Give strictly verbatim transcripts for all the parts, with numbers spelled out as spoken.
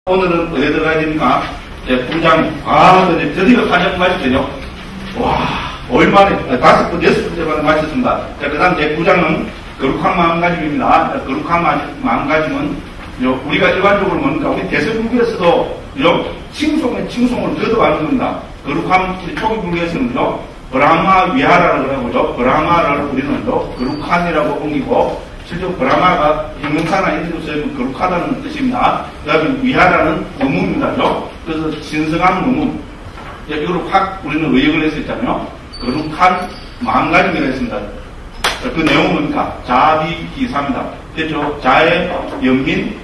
오늘은 어디에 들어가야 됩니까? 네, 부장, 아, 네, 드디어 한영 마셨더니, 와, 오일만에, 다섯 번, 여섯 번째 만에 마셨습니다. 자, 그 다음 제 부장은 거룩한 마음가짐입니다. 자, 거룩한 마음가짐은, 우리가 일반적으로 뭡니까? 우리 대세불교에서도, 칭송에 칭송을 거듭하는 겁니다. 거룩한, 우리 초기 불교에서는요, 브라마 위하라라고 하고요, 브라마를 우리는 거룩한이라고 옮기고, 실제 브라마가 형용사나 인도서에는 거룩하다는 뜻입니다. 그 다음에 위하라는 의문입니다. 그래서 신성한 의문. 이걸 확 우리는 의역을 했었잖아요. 거룩한 마음가짐이라 했습니다. 그 내용은 뭡니까? 자비기사입니다. 됐죠? 자의 연민,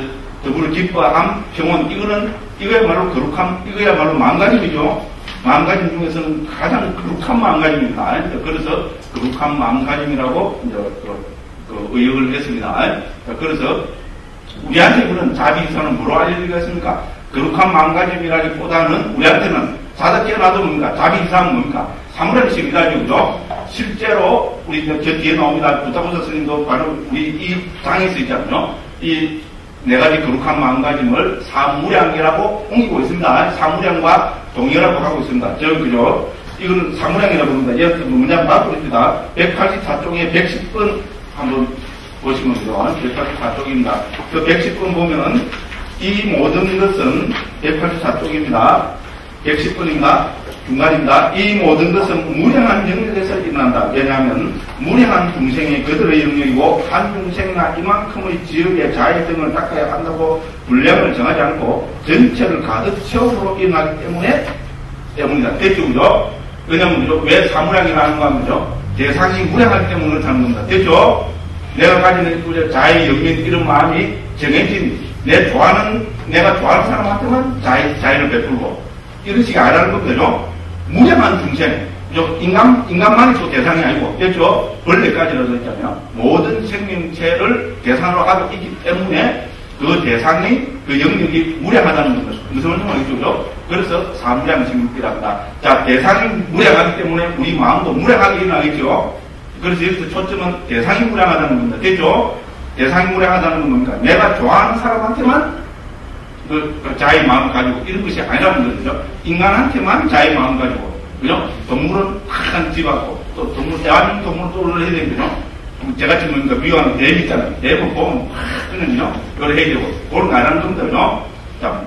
더불어 기뻐함, 평온. 이거는, 이거야말로 거룩함, 이거야말로 마음가짐이죠. 마음가짐 중에서는 가장 거룩한 마음가짐입니다. 그래서 거룩한 마음가짐이라고 이제 그 의역을 했습니다. 그래서 우리한테 그런 자비기사는 뭐로 알려드리겠습니까? 거룩한 마음가짐이라기보다는 우리한테는 사다 깨어나도 뭡니까? 자비기사는 뭡니까? 사무라이식이다, 그죠? 실제로 우리 저 뒤에 나옵니다. 부타부사 스님도 바로 우리 이 장에서 있잖아요. 이 네 가지 거룩한 마음가짐을 사무량이라고 옮기고 있습니다. 사무량과 동의라고 하고 있습니다. 저 그죠? 이거는 사무량이라고 합니다. 얘 문장 바꾸입니다. 백팔십사 쪽에 백십 번 한번 보시면 돼요. 백팔십사 쪽입니다. 그 백십 번 보면은 이 모든 것은 백팔십사 쪽입니다. 백십 번입니다. 중간입니다. 이 모든 것은 무량한 영역에서 일어난다. 왜냐하면 무량한 중생이 그들의 영역이고 한 중생이나 이만큼의 지역의 자의 등을 닦아야 한다고 분량을 정하지 않고 전체를 가득 채움으로 일어나기 때문에 때문이다. 됐죠? 그죠? 왜냐하면 왜 사무량이라는 거 하면요. 대상이 무량하기 때문에 그렇다는 겁니다. 됐죠? 내가 가지는 자의 영민 이런 마음이 정해진 내 좋아하는, 내가 좋아하는 사람한테만 자의, 자의를 베풀고 이런 식이 아니라는 겁니다. 무량한 중생, 인간, 인간만이 또 대상이 아니고, 됐죠? 벌레까지라도 있잖아요. 모든 생명체를 대상으로 하고 있기 때문에 그 대상이, 그 영역이 무량하다는 겁니다. 무슨 말인지 알겠죠? 그래서 사무량심이라고 합니다. 자, 대상이 무량하기 때문에 우리 마음도 무량하게 일어나겠죠? 그래서 여기서 초점은 대상이 무량하다는 겁니다. 됐죠? 대상이 무량하다는 건 뭡니까? 내가 좋아하는 사람한테만 그, 그 자의 마음을 가지고 이런 것이 아니라는 거죠. 인간한테만 자의 마음을 가지고, 그죠? 동물은 확한 집하고, 또 동물, 대한민국 동물 또를 해야 되거든요. 제가 지금 뭡니까? 미워하는 뱀 있잖아요. 뱀을 보면 확 끄는요. 그걸 해야 되고, 그런 거 아니라는 겁니다요. 자,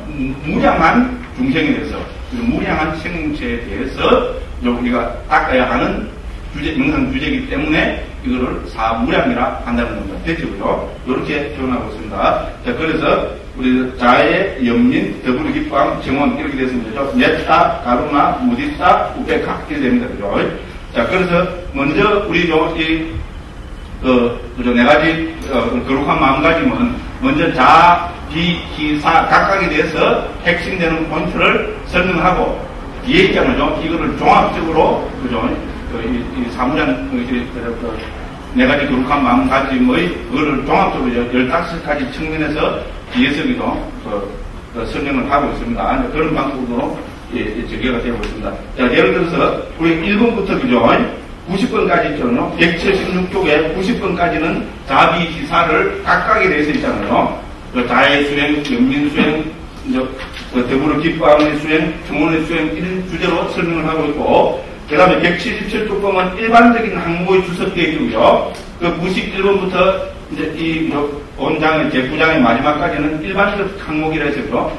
무량한 중생에 대해서, 무량한 생명체에 대해서 우리가 닦아야 하는 주제, 명상 주제이기 때문에 이거를 사무량이라 한다는 겁니다. 됐죠? 그죠? 이렇게 표현하고 있습니다. 자, 그래서 우리 자의 연민, 더불어 기뻐함, 정원 이렇게 됐습니다. 넷다, 가루나, 무디다, 우베카 이렇게 됩니다. 그죠? 자, 그래서 먼저 우리 요, 이, 그, 그죠? 네 가지, 어, 거룩한 마음가짐은 먼저 자, 비, 기, 사, 각각에 대해서 핵심되는 포인트를 설명하고 뒤에 있잖아요. 이거를 종합적으로, 그죠? 그, 이, 이 사무장, 그, 그, 네 가지 거룩한 마음가짐의 그거를 종합적으로 열다섯 가지 측면에서 뒤에서기도 그, 그 설명을 하고 있습니다. 그런 방법으로 예, 전개가 되고 있습니다. 자, 예를 들어서 우리 일 번부터 그죠? 구십 번까지 있잖아요. 백칠십육 쪽에 구십 번까지는 자비기사를 각각에 대해서 있잖아요. 그 자의 수행, 연민 수행, 이제 그 더불어 기뻐함의 수행, 평온의 수행 이런 주제로 설명을 하고 있고 그 다음에 백칠십칠 쪽 보면 일반적인 항목의 주석되어 있고요. 그 구십일 번부터 이제 이 본장의 제구장의 마지막까지는 일반적 항목이라 해서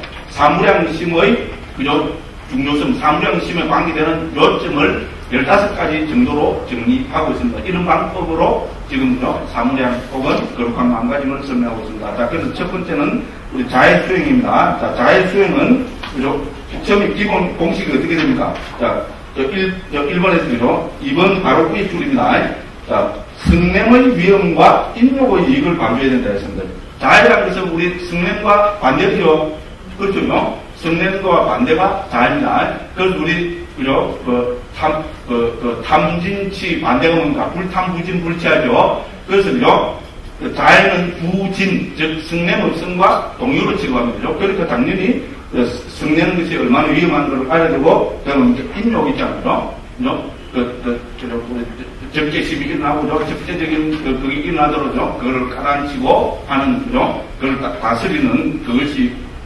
사무량심의 그죠 중요성, 사무량심에 관계되는 요점을 열다섯 가지 정도로 정리하고 있습니다. 이런 방법으로 지금요 사무량 혹은 거룩한 마음가짐을 설명하고 있습니다. 자, 그래서 첫 번째는 우리 자의 수행입니다. 자, 자의 수행은 그죠 처음에 기본 공식이 어떻게 됩니까? 자, 저 일, 저 일 번에서 그죠 이 번 바로 이 줄입니다. 자, 성냄의 위험과 인욕의 이익을 방조해야 된다 했습니다. 자해라는 것은 우리 성냄과 반대죠. 그렇죠? 성냄과 반대가 자해입니다. 그래서 우리, 그죠? 그, 탐, 그, 그, 탐진치 반대가 뭡니까? 불탐부진 불치하죠. 그래서, 그죠? 그 자해는 부진, 즉, 성냄의 성과 동요로 취급합니다. 그러니까 당연히, 그 성내는 것이 얼마나 위험한 걸 알아야 되고, 그다음에 인욕 있잖아요. 그죠? 그, 그, 그, 적재심이 일어나고, 적재적인 그, 그게 일어나더라도, 그거를 가라앉히고 하는, 그죠? 그걸 다, 다스리는 그것이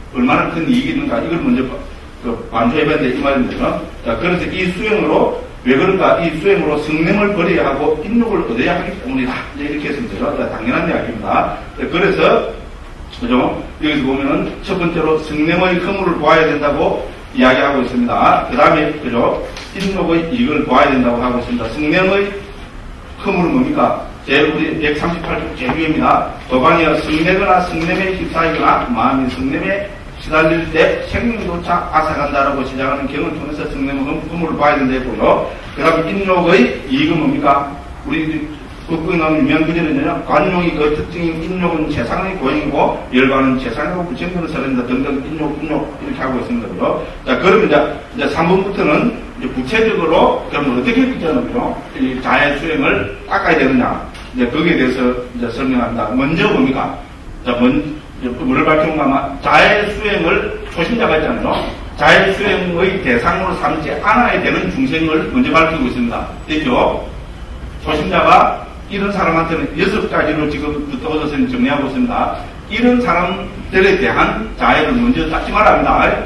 얼마나 큰 이익이 있는가, 이걸 먼저 그 반조해봐야 돼, 이 말입니다. 자, 그래서 이 수행으로, 왜 그런가, 이 수행으로 성냄을 버려야 하고, 인욕을 얻어야 하기 때문이다. 이렇게 했습니다. 자, 당연한 이야기입니다. 그래서, 그죠? 여기서 보면은, 첫 번째로 성냄의 허물을 보아야 된다고 이야기하고 있습니다. 그 다음에, 그죠? 인욕의 이익을 보아야 된다고 하고 있습니다. 성냄의 허물은 뭡니까? 제 우리 백삼십팔 조 제위입니다. 법안이여 성내거나 성냄에 휩싸이거나 마음이 성냄에 시달릴 때 생명조차 앗아간다라고 시작하는 경을 통해서 성냄의 허물을 봐야 된다 했고요. 그 다음에 인욕의 이익은 뭡니까? 우리 국국에 나오는 유명한 구절은요, 관용이 그 특징인 인욕은 재상의 고행이고 열반은 재상으로 부처님으로 설한다 등등 인욕, 인욕 이렇게 하고 있습니다. 그죠? 자, 그러면 이제, 이제 삼 번부터는 이제 구체적으로 그럼 어떻게 있잖아요. 이 자해 수행을 닦아야 되느냐. 이제 거기에 대해서 이제 설명합니다. 먼저 뭡니까? 자, 먼, 뭐를 밝혀보면 자해 수행을 초심자가 있잖아요. 자해 수행의 대상으로 삼지 않아야 되는 중생을 먼저 밝히고 있습니다. 됐죠? 초심자가 이런 사람한테는 여섯 가지로 지금부터 얻어서 정리하고 있습니다. 이런 사람들에 대한 자해를 먼저 닦지 말아야 합니다.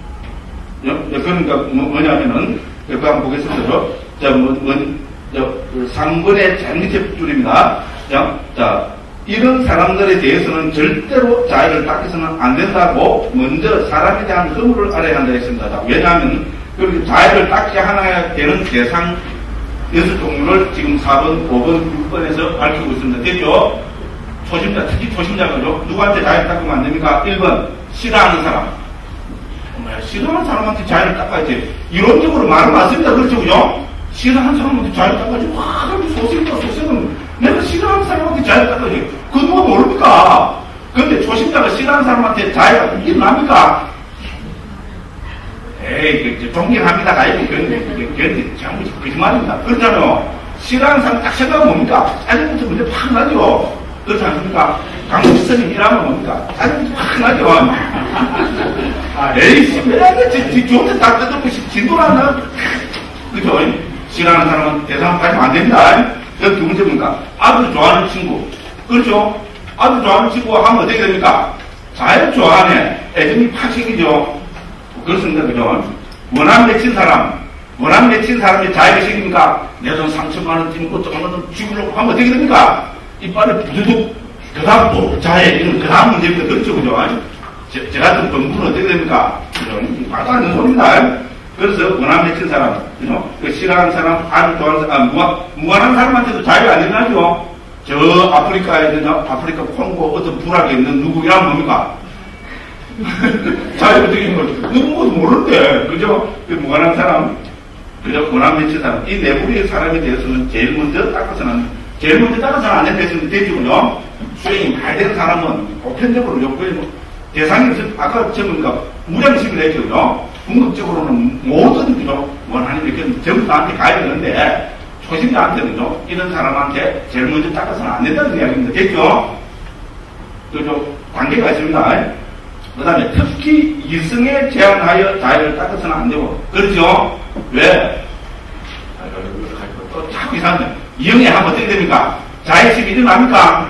그러니까 뭐냐면은, 그거 한번 보겠습니다. 자, 뭐, 뭐, 삼 번의 제일 밑에 줄입니다. 자, 자, 이런 사람들에 대해서는 절대로 자해를 닦아서는 안 된다고 먼저 사람에 대한 허물을 알아야 한다 했습니다. 자, 왜냐하면, 그렇게 자해를 닦지 않아야 되는 대상 여섯 종류를 지금 사 번, 오 번, 육 번에서 밝히고 있습니다. 됐죠? 초심자, 특히 초심자가죠. 누구한테 자해를 닦으면 안 됩니까? 일 번, 싫어하는 사람. 정말 싫어하는 사람한테 자해를 닦아야지. 이론적으로 말은 맞습니다. 그렇죠, 그죠? 싫어하는 사람한테 자해를 닦아야지. 와, 그럼 소식이다, 소식은. 내가 싫어하는 사람한테 자해를 닦아야지. 그거 누가 모릅니까? 근데 초심자가 싫어하는 사람한테 자해가 일어납니까? 에이, 그, 존경합니다가 아니고, 그런데, 그런데, 전부 거짓말입니다. 그렇잖아요. 싫어하는 사람 딱 생각하면 뭡니까? 짜증부터 먼저 팍 나죠. 그렇지 않습니까? 강국선님 일하면 뭡니까? 짜증부터 팍 나죠. 에이, 왜냐면, 뒤쪽에 딱 뜯어놓고 진도라나. 그죠? 싫어하는 사람은 대상 가지면 안 됩니다. 그래서 두 번째 뭡니까? 아들 좋아하는 친구. 그렇죠? 아들 좋아하는 친구가 하면 어떻게 됩니까? 잘 좋아하네. 애정이 팍 생기죠. 그렇습니다. 그죠? 원한 맺힌 사람, 원한 맺힌 사람이 자해가 생깁니까? 내 돈 삼천만 원 드리고 조금만 더 죽으려고 하면 어떻게 됩니까? 이빨에 부두둑, 그 다음 또 자해, 이런 그 다음 문제입니다. 그렇죠. 그죠? 제, 제 같은 범부는 어떻게 됩니까? 그죠? 말도 안 되는 소리입니다. 그래서 원한 맺힌 사람, 그죠? 그 싫어하는 사람, 아주 좋아하는 사람, 아, 무관, 무관한 사람한테도 자해가 안 일어나죠? 저 아프리카에 있는, 아프리카 콩고 어떤 불악에 있는 누구이란 뭡니까? 자유 어떻게 있는 거죠? 누군가도 모르는데, 그죠? 그 무관한 사람, 그죠? 원한 맺힌 사람, 이 내부리의 사람에 대해서는 제일 먼저 닦아서는, 제일 먼저 닦아서는 안 된다 했으면 되지군요. 수행이 잘 되는 사람은 보편적으로 요구해, 대상에서, 아까 전부니까 무량식을 했죠, 그죠? 궁극적으로는 모든, 그죠? 원한이 이렇게 전부 나한테 가야 되는데, 초심자한테는요, 이런 사람한테 제일 먼저 닦아서는 안 된다는 이야기입니다. 됐죠? 그죠? 관계가 있습니다. 그 다음에 특히 이승에 제한하여 자해를 닦아서는 안 되고. 그렇죠? 왜? 또 자꾸 이상한데. 이영애 하면 어떻게 됩니까? 자해식이 일어납니까?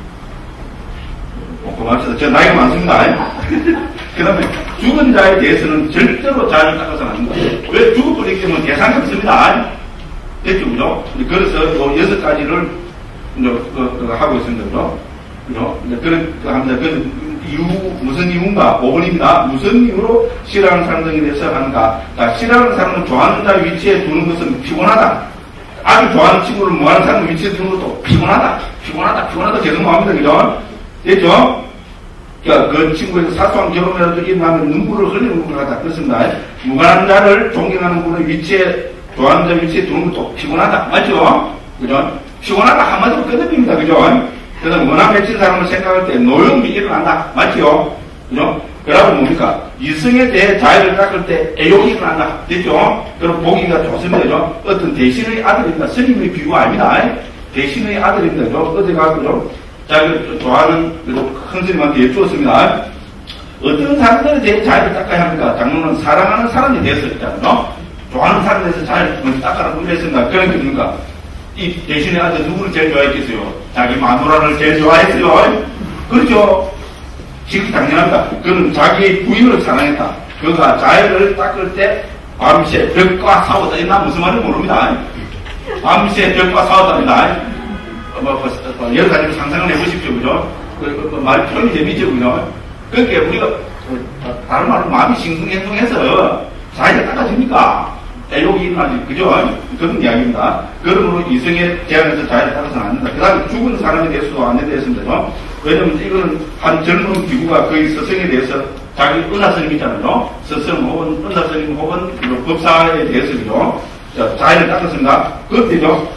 어, 고맙습니다. 저 나이가 많습니다. 그 다음에 죽은 자에 대해서는 절대로 자해를 닦아서는 안 됩니다. 왜 죽어버리기 때문에 대상이 없습니다. 됐죠? 그죠? 그래서 요 여섯 가지를 이제 그, 그 하고 있습니다. 그죠? 그죠? 그런, 그 합니다. 그 이유, 무슨 이유인가? 오 번입니다. 무슨 이유로 싫어하는 사람들에 대해서 하는가? 자, 싫어하는 사람은 좋아하는 자 위치에 두는 것은 피곤하다. 아주 좋아하는 친구를 뭐하는 사람 위치에 두는 것도 피곤하다. 피곤하다. 피곤하다. 계속 뭐합니다. 그죠? 됐죠? 그러니까 그 친구에서 사소한 경험이라도 일어나면 눈물을 흘리는 것 같다. 그렇습니다. 무관한 자를 존경하는 분의 위치에, 좋아하는 자 위치에 두는 것도 피곤하다. 맞죠? 그죠? 피곤하다. 한마디로 끝냅니다. 그죠? 그래서 원한 맺힌 사람을 생각할 때 노용이 일어난다. 맞지요? 그죠? 그러고 뭡니까? 이성에 대해 자해를 닦을 때 애욕이 일어난다. 됐죠? 그럼 보기가 좋습니다. 그죠? 어떤 대신의 아들입니다. 스님의 비유가 아닙니다. 대신의 아들입니다. 그죠? 어디 가고요? 자, 그, 좋아하는, 큰 스님한테 여쭈었습니다. 어떤 사람들에 대해 자해를 닦아야 합니까? 장로는 사랑하는 사람에 대해서 있잖아요. 좋아하는 사람에 대해서 자해를 먼저 닦아라고 그랬습니다. 그런 게 뭡니까? 이 대신에 아들 누구를 제일 좋아했겠어요? 자기 마누라를 제일 좋아했어요. 그렇죠? 지극히 당연합니다. 그는 자기의 부인을 사랑했다. 그가 자해를 닦을 때 밤새 벽과 싸웠다. 나 무슨 말인지 모릅니다. 밤새 벽과 싸웠답니다. 뭐, 뭐, 뭐, 여러 가지로 상상을 해보십시오. 그죠? 그, 그, 말 표현이 재미죠. 그죠? 그러니까 우리가, 다른 말로 마음이 싱숭생숭해서 자기가 닦아집니까? 애욕이 일어나지. 그죠? 그런 이야기입니다. 그러므로 이성의 제안에서 자기를 따라서는 안 된다. 그 다음에 죽은 사람에 대해서도 안 된다했습니다. 왜냐면 이거는 한 젊은 기구가 거의 스승에 대해서 자기 은하스님 있잖아요. 스승 혹은 은하스님 혹은 법사에 대해서죠. 자기를 닦았습니다. 그때죠.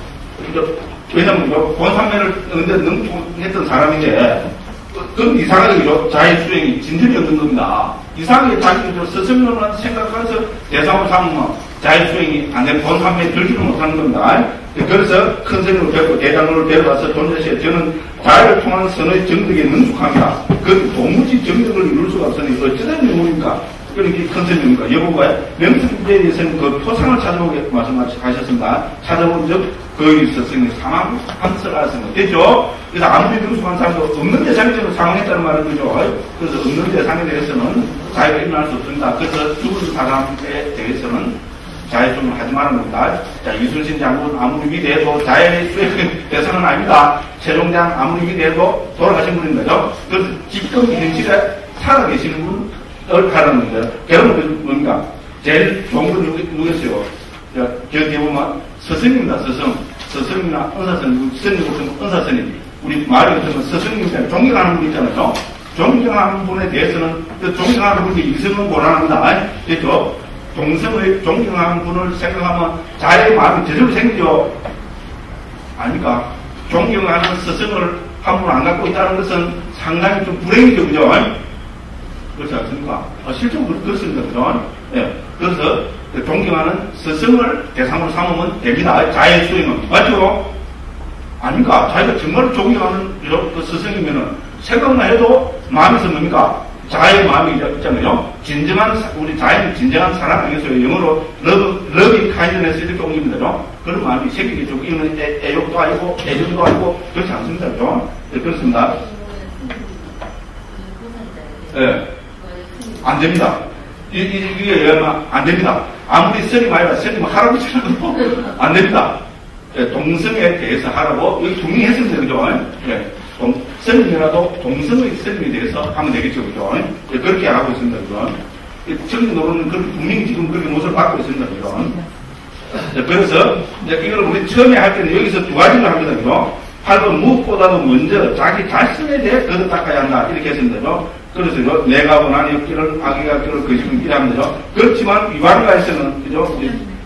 왜냐면 본산면을 능통했던 사람인데 그건 이상하게 자의 수행이 진전이 없는 겁니다. 이상하게 자기 스승으로만 생각해서 대상을 삼으면 자의 수행이 안 되는 본산면에 들지를 못하는 겁니다. 그래서 큰 스님을 뵙고 대장을 뵈어와서 존재시에 저는 자의를 통한 선의 정덕에 능숙합니다. 그 도무지 정덕을 이룰 수가 없으니 어쩌된 명물입니까? 그러니까 큰 스님입니까? 여보가 명승부에 대해서는 그 토상을 찾아보게 말씀하셨습니다. 찾아본 적 거기 스승이 사망 한설 알았습니다. 됐죠? 그래서 아무리 명숙한 사람도 없는 대상에서는 사망했다는 말은 거죠. 그래서 없는 대상에 대해서는 자유가 일어날 수 없습니다. 그래서 죽은 사람에 대해서는 자해수행을 하지 말라는 겁니다. 자, 이순신 장군 아무리 위대해도 자해수행 대상은 아닙니다. 최종장 아무리 위대해도 돌아가신 분인 거죠. 그래서 지금 현실에 살아계시는 분, 얼카라는 거죠. 결혼은 뭡니까? 제일 좋은 건 누구였어요? 저, 저 뒤에 보면 스승입니다, 스승. 스승이나 은사스님, 스승님 같은 은사스님. 우리 말이 같으면 스승님이잖아요. 존경하는 분 있잖아요. 존경하는 분에 대해서는, 그 존경하는 분이 이성은 곤란합니다. 됐죠? 동성의 존경하는 분을 생각하면 자의 마음이 저절로 생기죠. 아닙니까? 존경하는 스승을 한 분 안 갖고 있다는 것은 상당히 좀 불행이죠, 그죠? 그렇지 않습니까? 아, 실제로 그렇습니다, 그죠? 예. 그래서 존경하는 스승을 대상으로 삼으면 됩니다. 자의 수행은. 맞죠? 아닙니까? 자기가 정말 존경하는 그 스승이면은 생각만 해도 마음에서 뭡니까? 자의 마음이 있잖아요. 진정한, 우리 자의는 진정한 사랑 아니겠어요? 영어로 love, loving kindness 이렇게 옮깁니다. 그런 마음이 생기겠죠. 이거는 애, 애욕도 아니고, 애정도 아니고, 그렇지 않습니다. 그죠? 네, 그렇습니다. 예. 네. 안 됩니다. 이, 이, 이게 안 됩니다. 아무리 스님 아니라 스님 할아버지라도 안 됩니다. 예, 동성에 대해서 하라고, 여기 동의했습니다. 그죠? 예. 동, 스님이라도 동성의 스님에 대해서 하면 되겠죠. 그죠? 예, 그렇게 하고 있습니다. 그죠? 정신 노릇은 그렇게 분명히 지금 그렇게 모습을 받고 있습니다. 그죠? 예, 그래서, 이제 이걸 우리 처음에 할 때는 여기서 두 가지를 합니다. 그죠? 팔 번 무엇보다도 먼저 자기 자신에 대해 거듭 닦아야 한다. 이렇게 했습니다. 그죠? 그래서 내가 원하는 역기를 악의가 기를 거시면 이라는 거죠. 그렇지만 위반가에서는 그죠?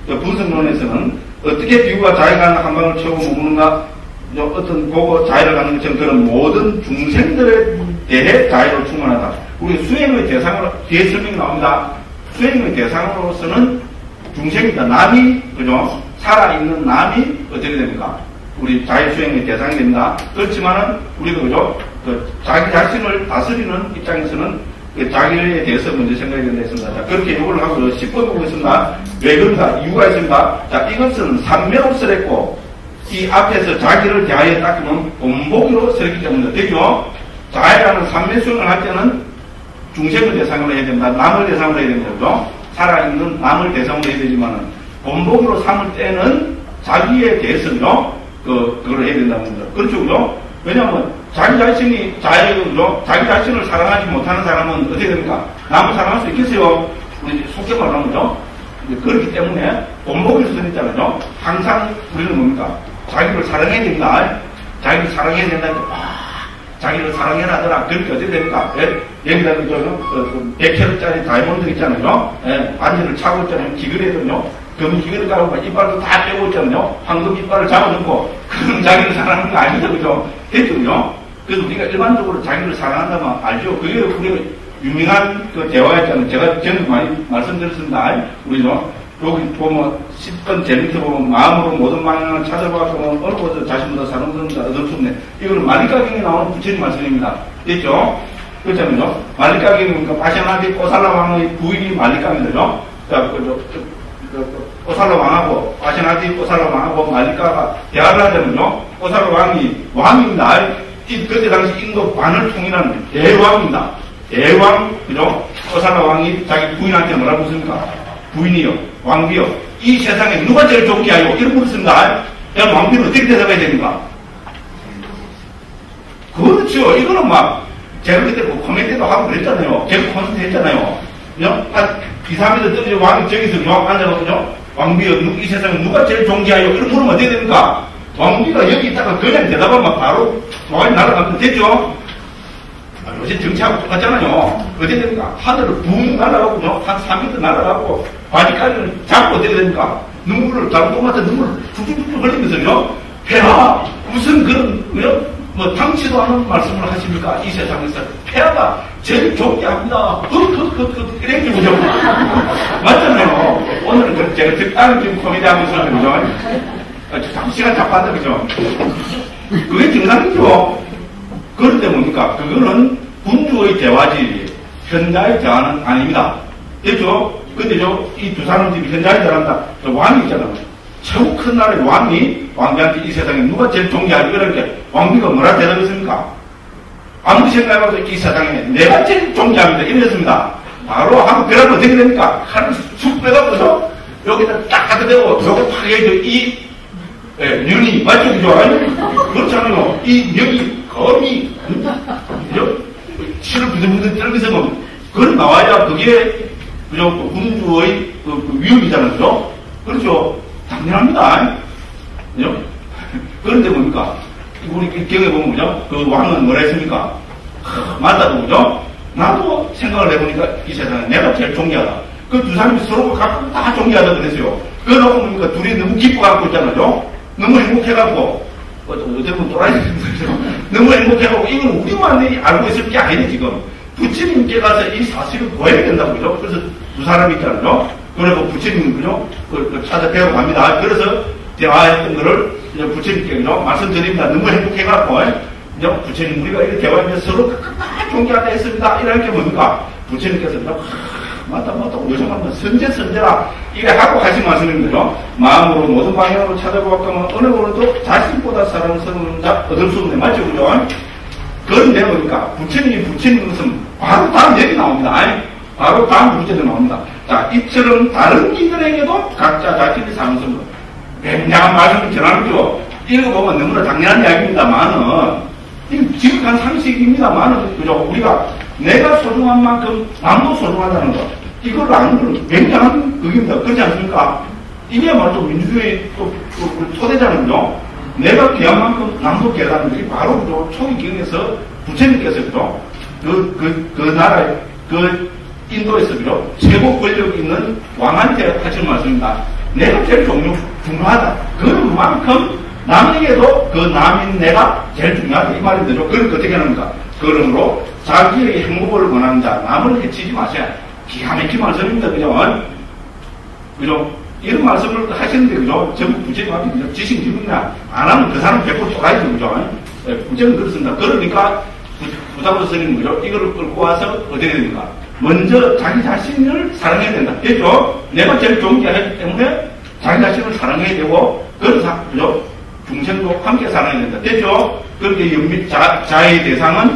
분석론에서는 어떻게 비유가 자기가 한 방울 채우고 머무는가 어떤 보고 자유를 갖는 것처럼 그런 모든 중생들에 대해 자유로 충만하다. 우리 수행의 대상으로 뒤에 설명이 나옵니다. 수행의 대상으로서는 중생이다. 남이 그죠? 살아있는 남이 어떻게 됩니까? 우리 자유 수행의 대상이 됩니다. 그렇지만은 우리가 그죠? 그 자기 자신을 다스리는 입장에서는 그 자기에 대해서 먼저 생각이 된다 했습니다. 자, 그렇게 요구를 하고 십 번 보고 있습니다. 왜 그런가? 이유가 있습니다. 자, 이것은 삼매업설했고 이 앞에서 자기를 대하여 닦으면 본보기로 설했기 때문에 되죠. 자해라는 삼매 수행을 할 때는 중생을 대상으로 해야 됩니다. 남을 대상으로 해야 됩니다. 그죠? 살아있는 남을 대상으로 해야 되지만은 본보기로 삼을 때는 자기에 대해서는요, 그, 그걸 해야 된다는 겁니다. 그렇죠, 그죠? 왜냐하면 자기 자신이 자해죠. 자기 자신을 사랑하지 못하는 사람은 어떻게 됩니까? 남을 사랑할 수 있겠어요? 우리 속게 말하는 거죠. 그렇기 때문에 본보기로 설했잖아요. 항상 우리는 뭡니까? 자기를 사랑해야 됩니다. 자기를 사랑해야 된다니까, 아, 자기를 사랑해라더라. 그렇게 어떻게 됩니까? 예? 여기다 그, 그, 백 캐럿짜리 다이몬드 있잖아요. 예? 반지를 차고 있잖아요. 기그레도요. 금은 기그레 가고 이빨도 다 빼고 있잖아요. 황금 이빨을 잡아놓고, 그럼 자기를 사랑하는 거 아니죠. 그죠? 됐죠. 그죠? 그래서 우리가 일반적으로 자기를 사랑한다면 알죠. 그게 우리가 유명한 그 대화였잖아요. 제가 전에 많이 말씀드렸습니다. 우리죠. 여기 보면 십 번 제 밑에 보면 마음으로 모든 방향을 찾아봐서 어느 곳에서 자신보다 사랑스럽다 얻었습네. 이거는 말리가경에 나오는 부처님 말씀입니다. 됐죠? 그렇잖아요. 말리가경이니까 바시나비 오살라 왕의 부인이 말리가입니다죠. 자, 그, 그, 그, 오살라 왕하고 바시나비 오살라 왕하고 말리가가 대화를 하자면요. 오살라 왕이 왕입니다. 이 그때 당시 인도 반을 통일하는 대왕입니다. 대왕, 그죠? 어살라 왕이 자기 부인한테 뭐라고 묻습니까? 부인이요, 왕비요. 이 세상에 누가 제일 존귀하요? 이렇게 묻습니다. 그럼 왕비는 어떻게 대답해야 됩니까? 그렇죠. 이거는 막, 제가 그때 뭐 코멘트도 하고 그랬잖아요. 계속 콘서트 했잖아요. 그죠? 한 이, 삼 일 떨어져 왕이 저기서 그냥 앉아가지고, 왕비요, 이 세상에 누가 제일 존귀하요? 이렇게 물으면 어떻게 됩니까? 왕비가 여기 있다가 그냥 대답하면 바로 왕이 날아가면 되죠? 아, 요새 정치하고 똑같잖아요. 어떻게 됩니까? 하늘을 붕 날아가고, 한 삼 미터 날아가고, 바지까지는 잡고 어떻게 됩니까? 눈물을, 다른 같은 눈물을 툭툭툭 흘리면서요. 폐하, 무슨 그런, 뭐, 당치도 않은 말씀을 하십니까? 이 세상에서. 폐하가 제일 존귀합니다. 헛헛헛헛, 이렇게 보죠. 맞잖아요. 오늘은 그 제가 적당히 지금 코미디 하고 있었는데, 그죠? 잠시 시간 잡았다, 그죠? 그게 정상이죠. 그런데 뭡니까? 그거는 군주의 대화지, 현자의 대화는 아닙니다. 됐죠? 근데 저, 이 두 사람 집이 현자의 대화한다. 저 왕이 있잖아요. 최고 큰 나라의 왕이 왕비한테 이 세상에 누가 제일 존귀하지? 이렇게 왕비가 뭐라 대답했습니까? 아무리 생각해봐도 이 세상에 내가 제일 존귀합니다. 이랬습니다. 바로 하고 그러면 어떻게 됩니까? 칼을 쑥 빼갖고서 여기다 딱 갖다 대고 요거 팍 해야죠. 이 예, 년이 맞죠? 그죠? 아니, 그렇잖아요. 이 년이 거미 그죠? 치를 부들부들 떨면서 뭐 그걸 나와야 그게 그죠? 군주의 그, 그 위험이잖아요. 그죠? 그렇죠? 당연합니다. 그죠? 그런데 뭡니까? 우리 기억해 보면 그죠? 그 왕은 뭐라 했습니까? 하, 맞다도 그죠? 나도 생각을 해보니까 이 세상에 내가 제일 존귀하다. 그 두 사람이 서로 각각 다 존귀하다 그랬어요. 그러고 보니까 둘이 너무 기뻐갖고 있잖아요. 너무 행복해갖고 어떻게 보면 또라이 너무 행복해갖고 이건 우리만 알고 있을 게 아니네 지금. 부처님께 가서 이 사실을 보여야 된다고 그죠? 그래서 두 사람이 있잖아요. 그리고 부처님은 그죠? 그, 그 찾아뵈고 갑니다. 그래서 대화했던 거를 이제 부처님께 그죠? 말씀드립니다. 너무 행복해갖고 이제 부처님 우리가 이렇게 대화하면서 서로 다 존귀하다 했습니다. 이렇게 뭡니까? 부처님께서 맞다 맞다 요즘 한번 선제 선제라 이래 하고 하신 말씀인 거죠. 마음으로 모든 방향으로 찾아보았다면 어느 분도 자신보다 사랑스러운 자 얻을 수 없네. 맞죠? 그죠? 그런데 보니까 부처님이 부처님 것은 바로 다음 얘기 나옵니다. 아니, 바로 다음 문제도 나옵니다. 자, 이처럼 다른 이들에게도 각자 자신의 사랑스러운 굉장한 말씀을 전하죠. 이거 보면 너무나 당연한 이야기입니다만은 이거 지극한 상식입니다만은 그죠? 우리가 내가 소중한 만큼 남도 소중하다는 것 이걸 아는 건 굉장한 극입니다. 그렇지 않습니까? 이게야말로 민주주의 또, 또, 또 토대잖아요. 내가 귀한 만큼 남도 귀하다는 것이 바로 그죠? 초기 기능에서 부처님께서 그죠? 그, 그, 그 나라에 그 인도에서 그죠? 최고 권력 있는 왕한테 하신 말씀입니다. 내가 제일 중요, 중요하다. 그만큼 남에게도 그 남인 내가 제일 중요하다. 이 말이 되죠. 그걸 어떻게 합니까? 그러므로 자기의 행복을 원하는 자, 남을 해치지 마세요. 기가 막힌 말씀입니다. 그죠? 그죠? 이런 말씀을 하시는데, 그죠? 전부 부처님한테 그죠? 지식지문이나 안 하면 그 사람 백 퍼센트 가야죠. 그죠? 네, 부처는 그렇습니다. 그러니까, 부담으로 스님, 그죠? 이거를 끌고 와서 어떻게 됩니까? 먼저 자기 자신을 사랑해야 된다. 됐죠? 내가 제일 좋은 게 아니기 때문에 자기 자신을 사랑해야 되고, 그래서, 그죠? 중생도 함께 사랑해야 된다. 됐죠? 그렇게 연밀, 자, 자의 대상은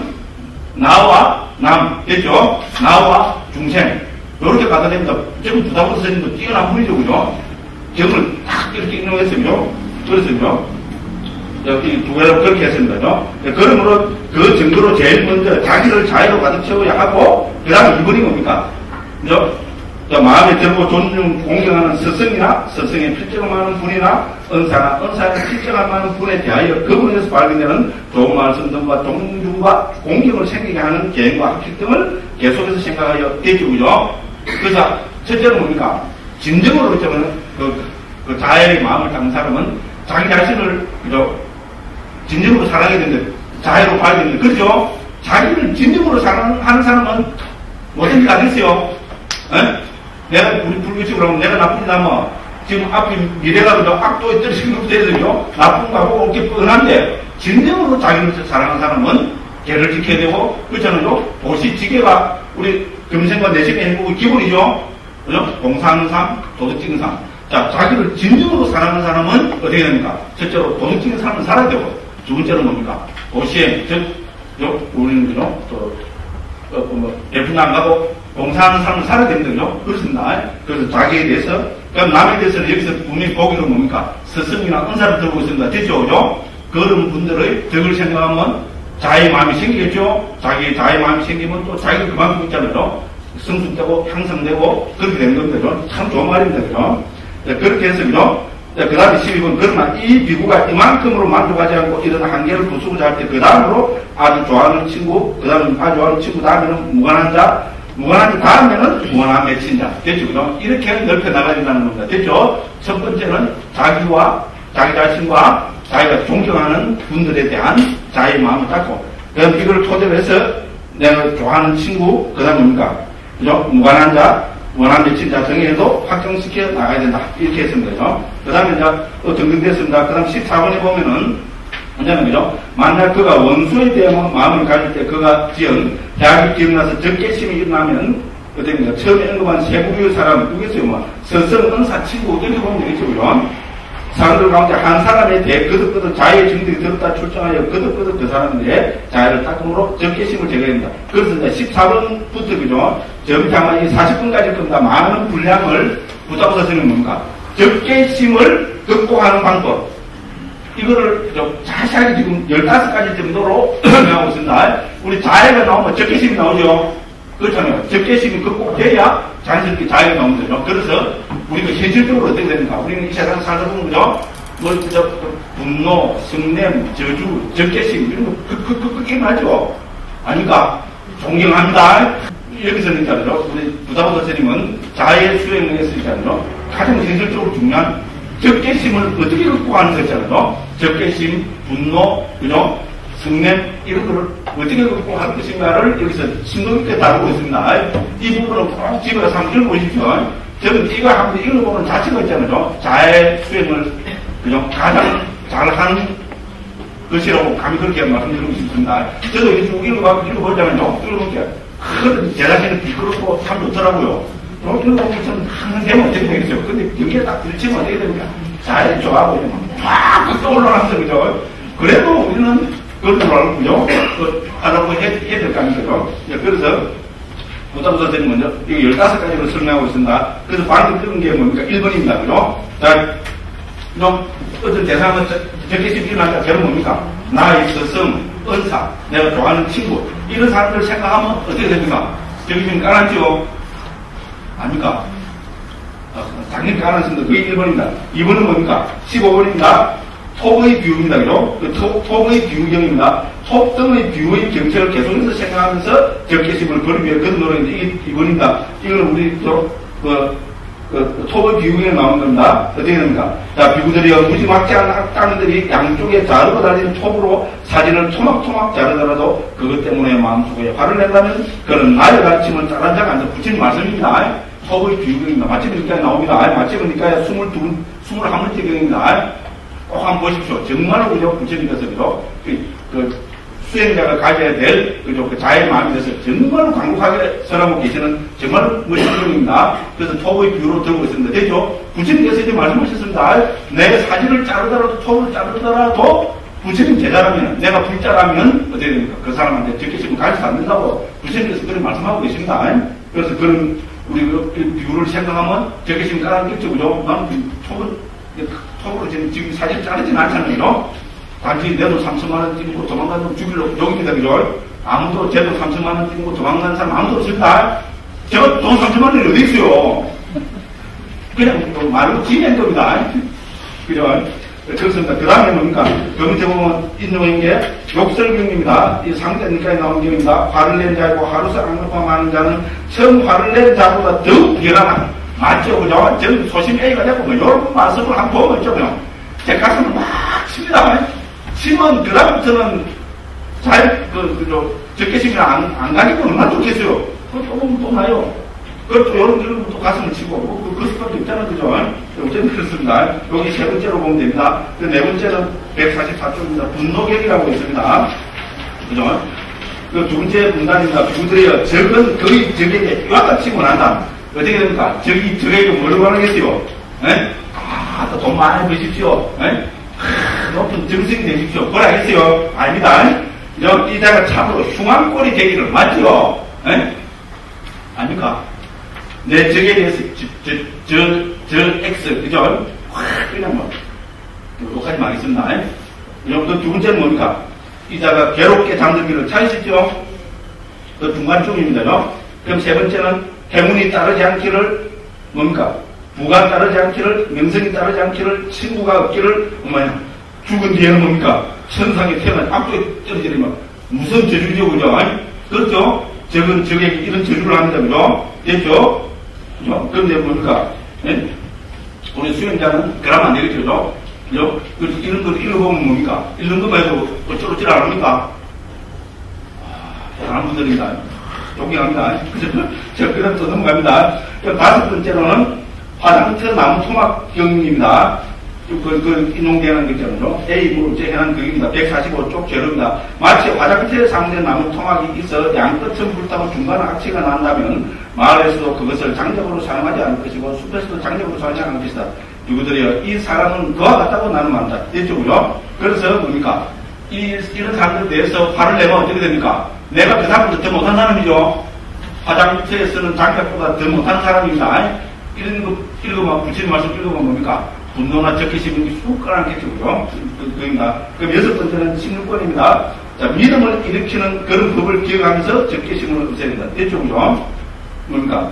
나와 남, 됐죠? 나와 중생. 이렇게 갖다 냅니다. 지금 부담으로 스님도 뛰어난 분이죠. 그죠? 경을 딱 이렇게 인용했으며, 그래서요, 여기 두 개를 그렇게 했습니다. 그죠? 그러므로 그 정도로 제일 먼저 자기를 자유로 가득 채워야 하고, 그 다음에 이번이 뭡니까? 그죠? 마음에 들고 존중, 공경하는 스승이나 스승의 필적을 많은 분이나 은사나 은사의 필적을 많은 분에 대하여 그분에서 발견되는 좋은 말씀 등과 존중과 공경을 생기게 하는 계획과 학식 등을 계속해서 생각하여 되죠. 그죠? 그래서 첫째는 뭡니까? 진정으로 그러면 그, 그 자애의 마음을 담은 사람은 자기 자신을 그죠? 진정으로 사랑해야 되는데 자애로 발견되는 그렇죠? 자기를 진정으로 사랑하는 사람은 뭐든지 다 됐어요. 에? 내가 우리 불교식으로 하면 내가 나쁘다 뭐 지금 앞에 미래가 그죠 악도에 떨어진 것도 되거든요. 나쁜 거하고 이렇게 뻔한데 진정으로 자기를 사랑하는 사람은 개를 지켜야 되고 그렇잖아요. 도시 지게가 우리 금생과 내생의 행복의 기본이죠. 그죠? 공사하는 삶, 도덕적인 삶. 자, 자기를 진정으로 사랑하는 사람은 어떻게 됩니까? 첫째로 도덕적인 삶을 살아야 되고 두 번째는 뭡니까? 도시행, 즉, 우리는 그죠? 또 어, 뭐, 예쁜 안 가고, 봉사하는 사람은 살아야 된다죠. 그렇습니다. 그래서 자기에 대해서, 그럼 남에 대해서는 여기서 분명히 보기는 뭡니까? 스승이나 은사를 들고 있습니다. 됐죠? 그죠? 그런 분들의 덕을 생각하면 자의 마음이 생기겠죠? 자기의 자의 마음이 생기면 또 자기가 그만큼 있잖아요. 성숙되고, 향상되고, 그렇게 되는 겁니다. 참 좋은 말입니다. 그죠? 그렇게 해서, 그죠? 그 다음에 십이 번, 그러나 이 비구가 이만큼으로 만족하지 않고 이런 한계를 부수고자 할 때, 그 다음으로 아주 좋아하는 친구, 그 다음에 아주 좋아하는 친구, 다음에는 무관한 자, 무관한 자, 다음에는 무관한 맺힌 자. 됐죠? 그죠? 이렇게 넓혀 나가야 된다는 겁니다. 됐죠? 첫 번째는 자기와, 자기 자신과 자기가 존경하는 분들에 대한 자의 마음을 갖고, 그 다음 이걸 토대로 해서 내가 좋아하는 친구, 그 다음에 뭡니까? 그죠? 무관한 자, 원한 맺힌 자 정의에도 확정시켜 나가야 된다. 이렇게 했습니다. 그 다음에 이제 또 등등됐습니다. 그 다음 십사 번에 보면은, 뭐냐면, 그죠? 만약 그가 원수에 대한 마음을 가질 때 그가 지은 대학이 기억나서 적개심이 일어나면, 어떻게 처음에 언급한 세부류의 사람, 누구겠어요? 뭐, 서성, 은사, 친구, 이렇게 보면 되겠죠. 그죠? 사람들 가운데 한 사람에 대해 거듭거듭 자의의 증득이 들었다 출정하여 거듭거듭 그 사람에 대해 자의를 닦음으로 적개심을 제거해야 된다. 그래서 이제 십사 번부터, 그죠? 점장은 이 사십 분까지 겁니다. 많은 분량을 붙잡아서 쓰는 겁니다. 적개심을 극복하는 방법. 이거를 좀 자세하게 지금 열다섯 가지 정도로 설명하고 있습니다. 우리 자의가 나오면 적개심이 나오죠? 그렇잖아요. 적개심이 극복돼야 자연스럽게 자의가 나오는 거죠. 그래서 우리가 현실적으로 어떻게 됩니까? 우리는 이 세상 살다 보면, 그죠? 뭐, 그저, 분노, 성냄, 저주, 적개심, 이런 거, 그, 그, 그, 그게 맞죠? 아닌가? 존경합니다. 여기서는 있잖아요. 우리 부다보 선생님은 자의 수행을 했으니까요. 가장 현실적으로 중요한 적개심을 어떻게 극복하는 거 있잖아요. 적개심, 분노, 그죠? 성냄, 이런 거를 어떻게 극복할 것인가를 여기서 심도 있게 다루고 있습니다. 이 부분은 꼭 집에 가서 한번 읽어보십시오. 저는 이거 한번 읽어보는 자체가 있잖아요. 자의 수행을, 그죠? 가장 잘하는 것이라고 감히 그렇게 말씀드리고 싶습니다. 저도 이렇게 쭉 읽어보고 읽어보자면요. 읽어볼게요. 큰, 제 자신은 비끄럽고 참 좋더라고요. 또 읽어보면 저는 항상 되면 어떻게 되겠어요? 근데 여기에 딱 들치면 어떻게 됩니까? 자의 좋아하고 이러면 쫙 떠올라가면서, 그죠? 그래도 우리는 그걸 줄 알고, 그죠? 그, 하라고 해, 해야 될 거 아닙니까? 그래서, 부다보 선생님 먼저, 이거 열다섯 가지로 설명하고 있습니다. 그래서 방금 뜬 게 뭡니까? 일 번입니다. 그죠? 자, 좀, 어떤 대상은 적개심이 일어나니까 저는 뭡니까? 나의 스승, 은사, 내가 좋아하는 친구, 이런 사람들을 생각하면 어떻게 됩니까? 적개심이 깔았죠? 아닙니까? 어, 당연히 깔았습니다. 그게 일 번입니다. 이 번은 뭡니까? 십오 번입니다. 톱의 비유입니다. 그죠? 그 톱, 톱의 비유경입니다. 톱 등의 비유의 경체를 계속해서 생각하면서 적개심을 걸기 위해 그런 노래인데, 이게 이번입니다. 이거는 우리 또, 그, 그, 톱의 비유경에 나오는 겁니다. 어떻게 됩니까? 자, 비구들이여, 무지막지한 땅들이 양쪽에 자르고 다니는 톱으로 사진을 토막토막 자르더라도 그것 때문에 마음속에 화를 낸다면 그는 나의 가르침을 따른 자가 아니라 부처님 말씀입니다. 톱의 비유경입니다. 마침이니까 나옵니다. 마침이니까 스물두, 스물한 번째 경입니다. 꼭 한번 보십시오. 정말로 그저 부처님께서 그죠? 그, 그 수행자가 가져야 될 그죠? 그 자의 마음에 대해서 정말로 강력하게 설하고 계시는 정말 멋진 분입니다. 그래서 톱의 비유로 들고 있습니다. 됐죠? 부처님께서 이제 말씀하셨습니다. 내 사진을 자르더라도 톱을 자르더라도 부처님 제자라면 내가 불자라면 어떻게 됩니까? 그 사람한테 적개심을 가지지 않는다고 부처님께서 그렇게 말씀하고 계십니다. 그래서 그런 우리 그 비유를 생각하면 적개심 깔아겠죠. 그죠? 나는 톱을 톱으로 지금, 지금 사진 자르진 않잖아요. 단지 내도 삼천만 원 찍고 도망가는 놈 죽이려고 여기입니다. 그죠? 아무도 쟤도 삼천만 원 찍고 도망가는 사람 아무도 없습니다. 제가 돈 삼천만 원이 어디 있어요? 그냥 말로 지낸 겁니다. 그죠? 그렇습니다. 그 다음에 뭡니까? 그 밑에 보면 인용인 게 욕설경입니다. 이 상대니까에 나온 경입니다. 화를 낸 자이고 하루서 악력과 많은 자는 처음 화를 낸 자보다 더욱 비열하나. 맞죠? 그죠? 저는 소심 A가 되고, 뭐, 여러분 말씀을 한번 보면 있죠. 제 가슴을 막 칩니다. 치면, 그다음부터는 잘, 그, 그죠? 적개심이 안, 안 가니까 얼마나 좋겠어요. 그 조금 또 나요. 그것도 여러분들은 또 가슴을 치고, 그, 그, 그 수밖에 없잖아요. 그죠? 어쨌든 그렇습니다. 여기 세 번째로 보면 됩니다. 그 네 번째는 백사십사 쪽입니다. 분노경이라고 있습니다. 그죠? 그 두 번째 분단입니다. 비구들이여, 적은 거의 적에게 뼈가 치고 난다. 어떻게 됩니까? 저기, 저에게 뭐라고 하겠어요? 에? 아, 또 돈 많이 버십시오. 에? 하, 높은 정승이 되십시오. 뭐라 하겠어요? 아닙니다. 이 자가 참으로 흉한 꼴이 되기를, 맞죠? 에? 아닙니까? 내 적에 대해서 저, 저, 저, 저 X, 그죠? 확, 그냥 뭐, 여기까지 말겠습니다. 그 두 번째는 뭡니까? 이자가 괴롭게 잠들기를 찾으시죠? 그 중간쯤입니다요. 그럼 세 번째는 행운이 따르지 않기를, 뭡니까? 부가 따르지 않기를, 명성이 따르지 않기를, 친구가 없기를, 뭐냐? 죽은 뒤에는 뭡니까? 천상에 태어나 앞쪽에 떨어지면 무슨 저주죠, 그죠? 그렇죠? 적은 적에게 이런 저주를 합니다, 그죠? 됐죠? 그죠? 그런데 뭡니까? 예? 우리 수행자는 그러면 안 되겠죠, 그죠? 그죠? 그래서 이런 걸 읽어보면 뭡니까? 읽는 것만 해도 어쩌고저쩌고 안 합니까? 다른 분들입니다. 존경합니다. 그죠? 저, 그럼 또 넘어갑니다. 그럼 다섯 번째로는 화장터 나무 토막경입니다. 그, 그, 인용되는 거 있잖아요. A 무릎 재해는 그입니다. 백사십오 쪽 재료입니다. 마치 화장터에 상된 나무 토막이 있어 양끝은 불타고 중간에 악취가 난다면 마을에서도 그것을 장적으로 사용하지 않을 것이고 숲에서도 장적으로 사용하지 않을 것이다. 누구들이요? 이 사람은 그와 같다고 나는 말한다. 됐죠, 그죠? 그래서 뭡니까? 이, 이런 사람들에 대해서 화를 내면 어떻게 됩니까? 내가 그 사람보다 더 못한 사람이죠. 화장터에 쓰는 장작보다 더 못한 사람입니다. 이런 거 읽으면, 부처님 말씀 읽으면 뭡니까? 분노나 적개심이 쑥 깔아앉겠죠, 그죠? 그입니다. 그럼 여섯 번째는 십육 번입니다. 자, 믿음을 일으키는 그런 법을 기억하면서 적개심을 없애야 된다. 됐죠, 그죠? 뭡니까?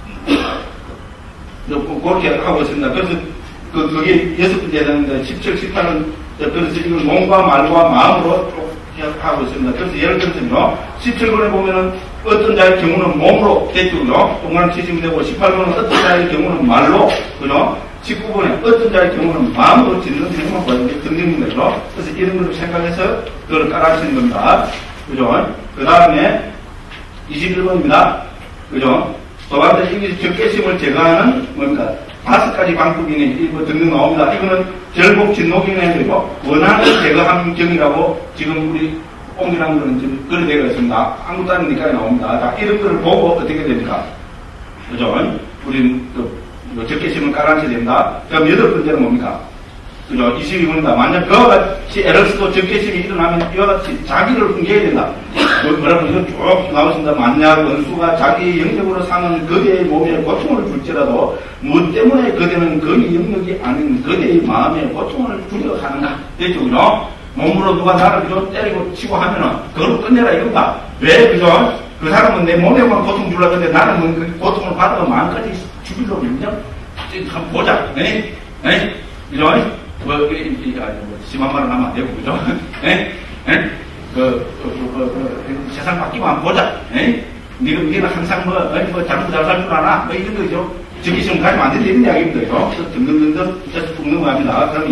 그렇게 하고 있습니다. 그래서, 그, 그게 여섯 번째는 십칠, 십팔은, 그래서 이걸 몸과 말과 마음으로 쭉 하고 있습니다. 그래서 예를 들어서요, 십칠 번에 보면은 어떤 자의 경우는 몸으로 됐죠, 그죠? 동그란 치시면 되고, 십팔 번은 어떤 자의 경우는 말로, 그죠? 십구 번에 어떤 자의 경우는 마음으로 짓는 행동을 보여주는 게 등등인 거죠. 그래서 이런 걸 생각해서 그걸 깔아주시는 겁니다. 그죠? 그 다음에 이십일 번입니다. 그죠? 또 반대 이 적개심을 제거하는 뭡니까? 다섯 가지 방법이 뭐 등등 나옵니다. 이거는 결국 진노경에 되고 원한을 제거하는 경이라고 지금 우리 옹이라는 거는 지금 그래 되어 있습니다. 한국 다니니까 나옵니다. 자, 이런 거를 보고 어떻게 됩니까? 그죠? 우리는 그 적개심을 깔아줘야 됩니다. 그럼 여덟 번째는 뭡니까? 그죠? 이십이 번입니다. 만약 그와 같이 에러스도 적개심이 일어나면 이와 같이 자기를 훈계해야 된다. 뭐라고 이거 쭉 나오신다. 만약 원수가 자기 영역으로 사는 그대의 몸에 고통을 줄지라도 뭐 때문에 그대는 그의 영역이 아닌 그대의 마음에 고통을 주려 하는가? 됐죠, 그죠? 몸으로 누가 나를 그죠? 때리고 치고 하면은 그걸 끝내라 이건가? 왜, 그죠? 그 사람은 내 몸에만 고통 주려고 하는데 나는 그 고통을 받아서 마음까지 죽일로 밀면 한번 보자. 네? 네? 이죠? 뭐, 이, 이, 아니, 뭐, 심한 말은 하면 안 되고, 그죠? 네? 네? 그, 그, 그, 그, 그, 세상 바뀌고 한번 보자. 네? 니가, 니가 항상 뭐, 어, 뭐, 잘못 잘 살 줄 아나? 뭐, 이런 거죠. 적개심 가지면 안 된다, 이런 이야기입니다, 그죠? 등등등등, 계속 쭉 넘어갑니다. 그럼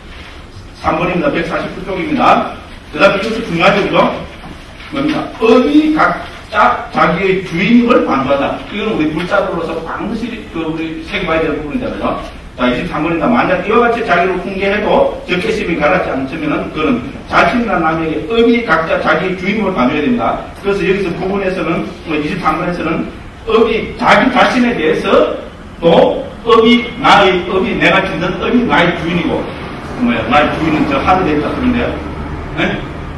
이십삼 번입니다. 백사십구 쪽입니다. 그 다음에 이것도 중요하죠, 그죠? 뭡니까? 어디 각자 자기의 주인을 관조하다. 이건 우리 불자로서 방실이, 그, 우리 새겨봐야 될 부분이잖아요. 자, 이십삼 번입니다. 만약 이와 같이 자기를 훈계해도 적개심이 가라지 않으면은 그는 자신이나 남에게 업이 각자 자기 주인을 관줘야 됩니다. 그래서 여기서 부분에서는, 이십삼 번에서는 업이 자기 자신에 대해서 또 업이 나의, 업이 내가 짓는 업이 나의 주인이고, 뭐야, 나의 주인은 저 하늘에 있다 그러는데요. 네?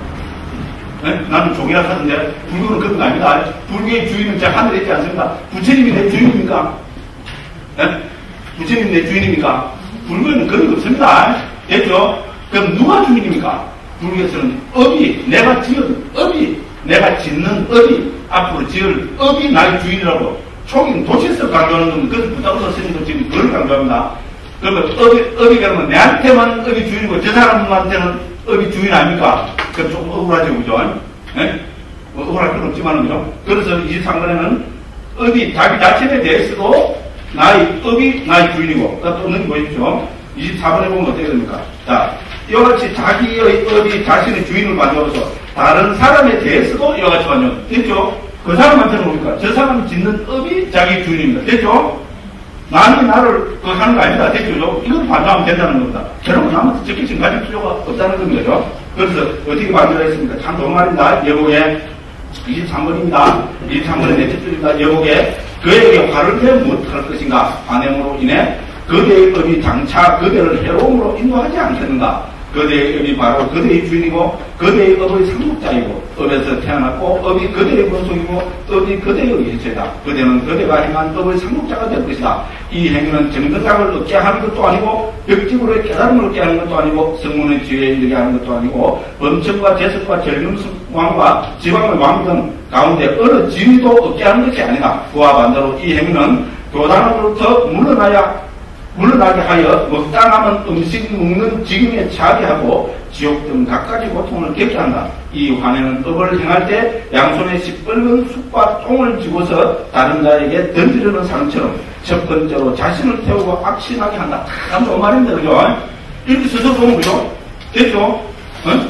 네? 나는 종이라 하던데, 불교는 그런 거 아닙니다. 불교의 주인은 저 하늘에 있지 않습니다. 부처님이 내 주인입니까? 네? 부처님 내 주인입니까? 불교에는 그런 거 없습니다. 됐죠? 그럼 누가 주인입니까? 불교에서는 업이, 내가 지은 업이, 내가 짓는 업이, 앞으로 지을 업이 나의 주인이라고 초기는 도치에서 강조하는 건 그것을 부담으로 스님도 지금 그걸 강조합니다. 그러면 업이, 업이 그러면 내한테만 업이 주인이고 저 사람한테는 업이 주인 아닙니까? 그럼 조금 억울하죠, 그죠? 예? 뭐 억울할 건 없지만은, 그죠? 그래서 이십삼 번에는 업이 자기 자신에 대해서도 나의 업이 나의 주인이고, 또 없는 거 보십시오. 이십사 번에 보면 어떻게 됩니까? 자, 이와 같이 자기의 업이 자신의 주인을 관조해서 다른 사람에 대해서도 이와 같이 관조. 됐죠? 그 사람한테는 뭡니까? 저 사람이 짓는 업이 자기 주인입니다. 됐죠? 남이 나를 그 하는 거 아니다. 됐죠? 이걸 관조하면 된다는 겁니다. 결국 남한테 적개심 가질 필요가 없다는 겁니다. 그래서 어떻게 관조했습니까? 참 좋은 말입니다. 여보게 이십삼 번입니다. 이십삼 번의 넷째 줄입니다. 여보게 그에게 화를 내면 못할 것인가? 관행으로 인해 그대의 법이 장차 그대를 해로움으로 인도하지 않겠는가? 거대의 업이 바로 거대의 주인이고 거대의 업의 상속자이고 업에서 태어났고 업이 거대의 본속이고 업이 거대의 일체다. 거대는 거대가 행한 업의 상속자가 될 것이다. 이 행위는 정덕락을 얻게 하는 것도 아니고 벽집으로의 깨달음을 얻게 하는 것도 아니고 성문의 지혜에 이르게 하는 것도 아니고 범천과 제석과 절름왕과 지방의 왕 등 가운데 어느 지위도 얻게 하는 것이 아니다. 그와 반대로 이 행위는 교단으로부터 물러나야 물러나게 하여 먹다 남은 음식 먹는 지경에 처하게 하고 지옥 등 갖가지 고통을 겪게 한다. 이 환해는 업을 행할 때 양손에 시뻘건 숯과 똥을 쥐고서 다른 자에게 던지려는 사람처럼 첫 번째로 자신을 태우고 악신하게 한다. 참 좋은 말인데, 그죠? 이렇게 스스로 보면, 그죠? 됐죠? 어?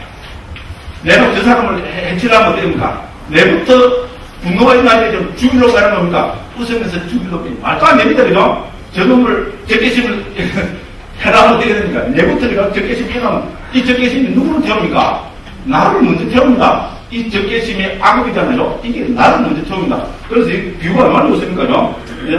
내가 저 사람을 해치려면 어떻게 됩니까? 내부터 분노가 있나야 좀 죽이려고 하는 겁니까? 웃으면서 죽이려고. 말도 안 됩니다, 그죠? 저놈을, 적개심을 해라면 어떻게 됩니까? 내부터 적개심이 해가면 이 적개심이 누구를 태웁니까? 나를 먼저 태웁니다. 이 적개심이 악업이잖아요. 이게 나를 먼저 태웁니다. 그래서 이 비유가 얼마나 좋습니까요?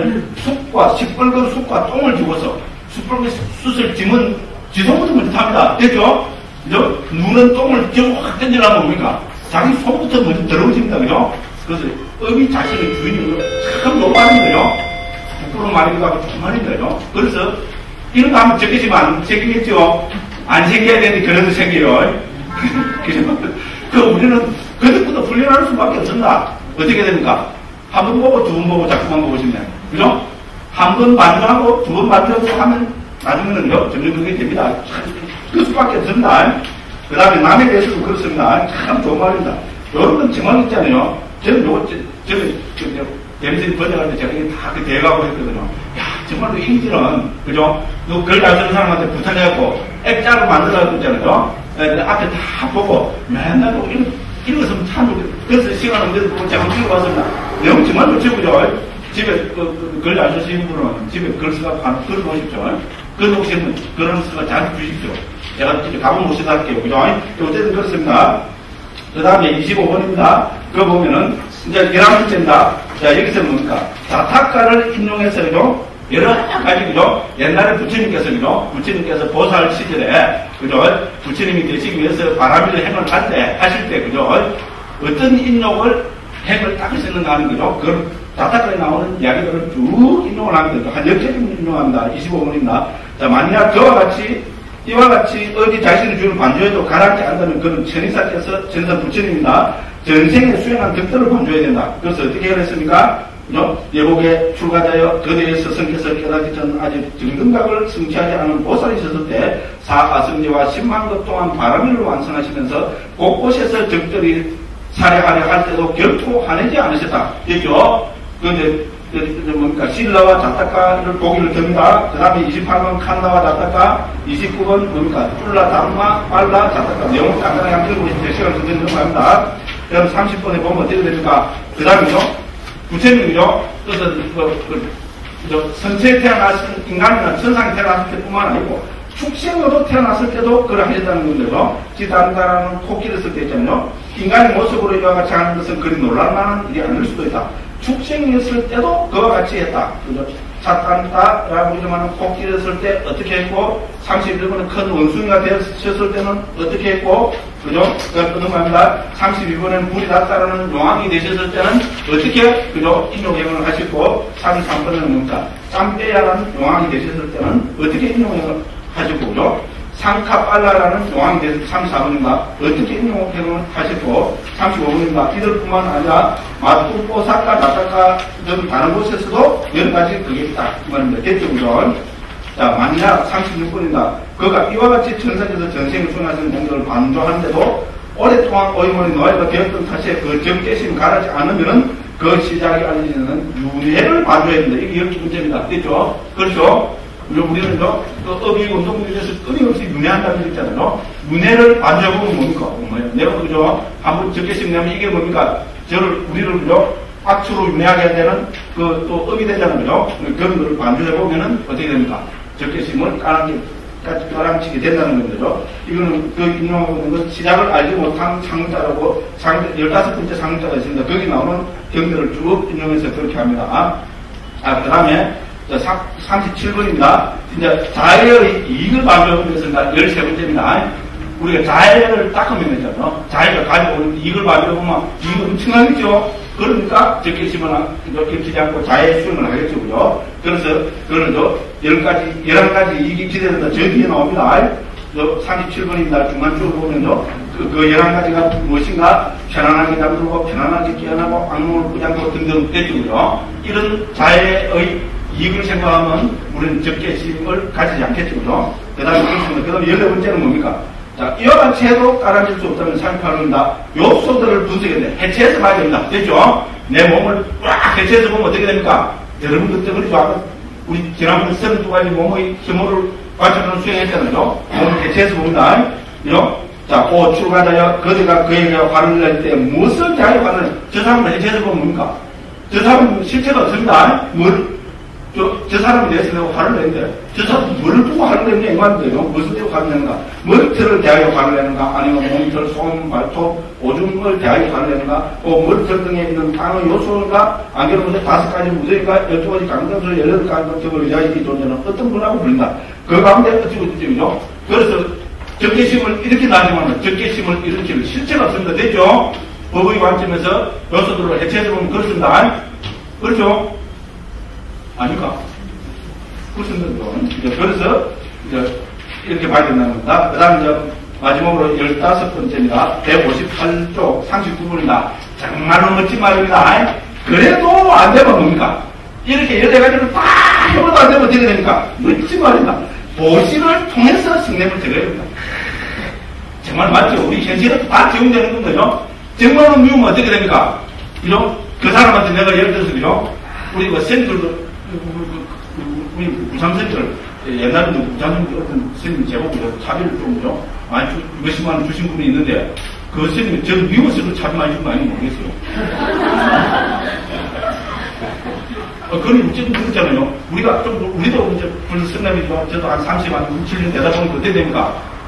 숯과, 시뻘건 숯과 똥을 주고서 시뻘건 숯을 지면 지속부터 먼저 탑니다. 됐죠? 그죠? 눈은 똥을 쥐고 확 던지려면 뭡니까? 자기 속부터 먼저 더러워집니다. 그죠? 그래서 업이 자신의 주인이고 참 욕하는 거죠. 부끄러운 말이기도 하고 좋은 말인 거죠. 그래서 이런 거 하면 적겠지만 안 생기겠죠. 안 생겨야 되는데 그래도 생겨요. 그죠? 그 우리는 그것보다 훈련할 수밖에 없습니다. 어떻게 됩니까? 한 번 보고 두 번 보고 자꾸만 보고 싶네. 그죠? 한 번 반주하고 두 번 반주하고 하면 나중에는요, 점점 그게 됩니다. 그 수밖에 없습니다. 그 다음에 남에 대해서도 그렇습니다. 참 좋은 말입니다. 이런 건 정말 있잖아요. 저는 요거, 저, 저, 저, 대리선이 번역할 때 제가 이게 다 그 대가고 했거든요. 야, 정말로 인지는, 그죠? 글 잘 쓰는 사람한테 부탁해갖고, 액자로 만들어가지고 있잖아요. 네, 앞에 다 보고, 맨날 이거, 읽었으면 참 좋겠다. 그래서 시간 없는데도 보고 제가 한번 읽어봤습니다. 내용 정말 좋죠, 그죠? 집에, 그, 그, 글 잘 쓰시는 분은 집에 글 쓰고 글 놓으십시오. 글 놓으시면 그런 쓰고 잘 주십시오. 제가 집에 가본 모시다 할게요, 그죠? 어쨌든 그렇습니다. 그 다음에 이십오 번입니다. 그거 보면은, 이제 열한 번째입니다. 자, 여기서 뭡니까? 자타가를 인용해서, 그죠? 여러 가지, 그죠? 옛날에 부처님께서, 그죠? 부처님께서 보살 시절에, 그죠? 부처님이 되시기 위해서 바라밀 행을 할 때, 하실 때, 그죠? 어떤 인용을, 행을 딱 쓰는가 하는 거죠? 그걸 자타가에 나오는 이야기들을 쭉 인용을 하는 거죠. 한 열 개 정도 인용합니다. 이십오 번입니다. 자, 만약 저와 같이, 이와 같이 어디 자신의 주를 반조해도 가라앉지 않다면 그는 천의사께서 전선 부처님이나 전생에 수행한 덕들을 반조해야 된다. 그래서 어떻게 했습니까? 예복에 출가자여 거대에서 성께서 깨닫기 전 아직 정등각을 성취하지 않은 보살이 있었을 때 사아성제와 십만 것 동안 바라밀을 완성하시면서 곳곳에서 적들이 살해하려 할 때도 결코 화내지 않으셨다. 됐죠? 그런데 뭡니까? 신라와 자타가를 보기를 듭니다. 그 다음에 이십팔 번 칸나와 자타가, 이십구 번 뭡니까? 툴라, 담마, 빨라, 자타가. 내용을 간단하게 한번 읽어보시면 시간 굉장히 넘어갑니다. 그다음 삼십 번에 보면 어떻게 됩니까? 그 다음에요, 부처님이죠. 그래서, 그, 그, 그, 선체에 태어났을 인간이나 천상에 태어났을 때뿐만 아니고, 축생으로 태어났을 때도 그걸 하셨다는 건데요. 지단다라는 코끼리 쓸 때 있잖아요. 인간의 모습으로 이와 같이 하는 것은 그리 놀랄만한 일이 아닐 수도 있다. 축생이었을 때도 그와 같이 했다. 그죠? 사탄다라고 이름하는 코끼리를 쓸 때 어떻게 했고, 삼십일 번에 큰 원숭이가 되셨을 때는 어떻게 했고, 그죠? 그런 말입니다. 삼십이 번에는 불이 났다라는 용왕이 되셨을 때는 어떻게, 그죠? 인용행을 하시고, 삼십삼 번에는 뭡니까? 짬빼야라는 용왕이 되셨을 때는 어떻게 인용행을 하시고, 그죠? 상카빨라라는 용왕이 되셨을 때 삼십사 번입니다. 어떻게 인용행을 하시고, 삼십오 번입니다. 이들뿐만 아니라 마투포, 사카, 나타카 등 다른 곳에서도 여러 가지 그게 있다. 이 말입니다. 됐죠, 그죠? 자, 만약 삼십육 번입니다. 그가 이와 같이 천상에서 전생을 수행하시는 공덕을 반조하는데도 오랫동안 의문이 노예가 되었던 탓에 그 적개심이 가라지 않으면은 그 시작이 알려지는 윤회를 반조해야 된다. 이게 여기 문제입니다. 됐죠? 그렇죠? 우리는 저, 그 업이 운동에 대해서 끊임없이 윤회한다는 거 있잖아요. 윤회를 반조해보면 뭡니까? 뭐예요? 내가 그죠? 한번 적개심 내면 이게 뭡니까? 저를, 우리를 그죠? 악추로 윤회하게 해야 되는 그 또 업이 되잖아요. 그죠? 그런 거를 반조해보면은 어떻게 됩니까? 적개심을 까랑치, 까랑치게 된다는 건데요. 이거는 그 인용하고 있는 건 시작을 알지 못한 상자라고, 상, 열다섯 번째 상자가 있습니다. 거기 나오는 경들을 쭉 인용해서 그렇게 합니다. 아, 그 다음에 삼십칠 번입니다. 이제 자해의 이익을 반영하기 위해서 열세 번째입니다. 우리가 자해를 닦으면 되잖아요. 자해가 가지고 오는 이익을 반영하면 이익은 엄청나겠죠. 그러니까 적게 심으나 익히지 않고 자해 수행을 하겠죠. 그죠? 그래서 그거는 저 열 가지, 열한 가지 이익이 기대된다. 저 뒤에 나옵니다. 저 삼십칠 번입니다. 중간쪽으로 보면요. 그, 그 열한 가지가 무엇인가? 편안하게 잠들고, 편안하게 깨어나고, 악몽을 꾸지 않고 등등 됐죠. 이런 자해의 이익을 생각하면 우리는 적개심을 가지지 않겠죠. 그죠? 그 다음에 그렇습니다. 그 다음에 열네 번째는 뭡니까? 자, 이와 같이 해도 깔아줄 수 없다면 삼십팔 번입니다. 요소들을 분석해야 돼. 해체해서 봐야 됩니다. 됐죠? 내 몸을 꽉 해체해서 보면 어떻게 됩니까? 여러분들 때문에 아까 우리 지난번에 서른두 가지 몸의 혐오를 관찰하는 수행했잖아요. 몸을 해체해서 봅니다. 그죠? 자, 오 출가자여 거대가 그에게 화를 낼 때 무엇을 자해 화를 내? 저 사람을 해체해서 보면 뭡니까? 저 사람은 실체가 없습니다. 뭘? 저, 저 사람이 내서 내가 화를 내는데, 저 사람은 뭐를 보고 화를 내느냐, 이 말인데요. 무엇을 대고 화를 내는가? 머리털을 대하여 화를 내는가? 아니면 몸털, 손, 발톱, 오줌을 대하여 화를 내는가? 어, 머리털 등에 있는 강의 요소인가? 안경을 문제 다섯 가지 무대인가? 열두 가지 강단술, 열여덟 가지 등을 의자의 존재는 어떤 분하고 불린다. 그 가운데 어찌고 어찌죠? 그래서 적개심을 이렇게 나지만 적개심을 일으킬 실체가 없습니다. 됐죠? 법의 관점에서 요소들을 해체해서 보면 그렇습니다. 그렇죠? 아닌가? 그렇습니다. 이제 그래서, 이제, 이렇게 봐야 된다는 겁니다. 그 다음, 이제, 마지막으로 열다섯 번째입니다. 백오십팔 쪽 삼십구 번입니다. 정말로 멋진 말입니다. 그래도 안 되면 뭡니까? 이렇게 여러 가지를 다 해봐도 안 되면 어떻게 됩니까? 멋진 말입니다. 보시를 통해서 승lem을 드려야 됩니다. 정말 맞죠? 우리 현실은 다 적용되는 건데요. 정말로 미우면 어떻게 됩니까? 이런, 그 사람한테 내가 예를 들어서, 그죠? 우리 뭐 쌤들도, 우리 부산생들, 옛날에도 부산생들 어떤 스님 제보고 차비를 좀요, 많이 주, 몇십만 원 주신 분이 있는데, 그 스님이 저를 미워서도 차비 많이 준 거 아닌지 모르겠어요. 어, 그건 어쨌든 그렇잖아요. 우리가 좀, 우리도 이제 벌써 승남이죠. 저도 한 삼십만, 칠 년 되다 보면 어떻게 됩니까?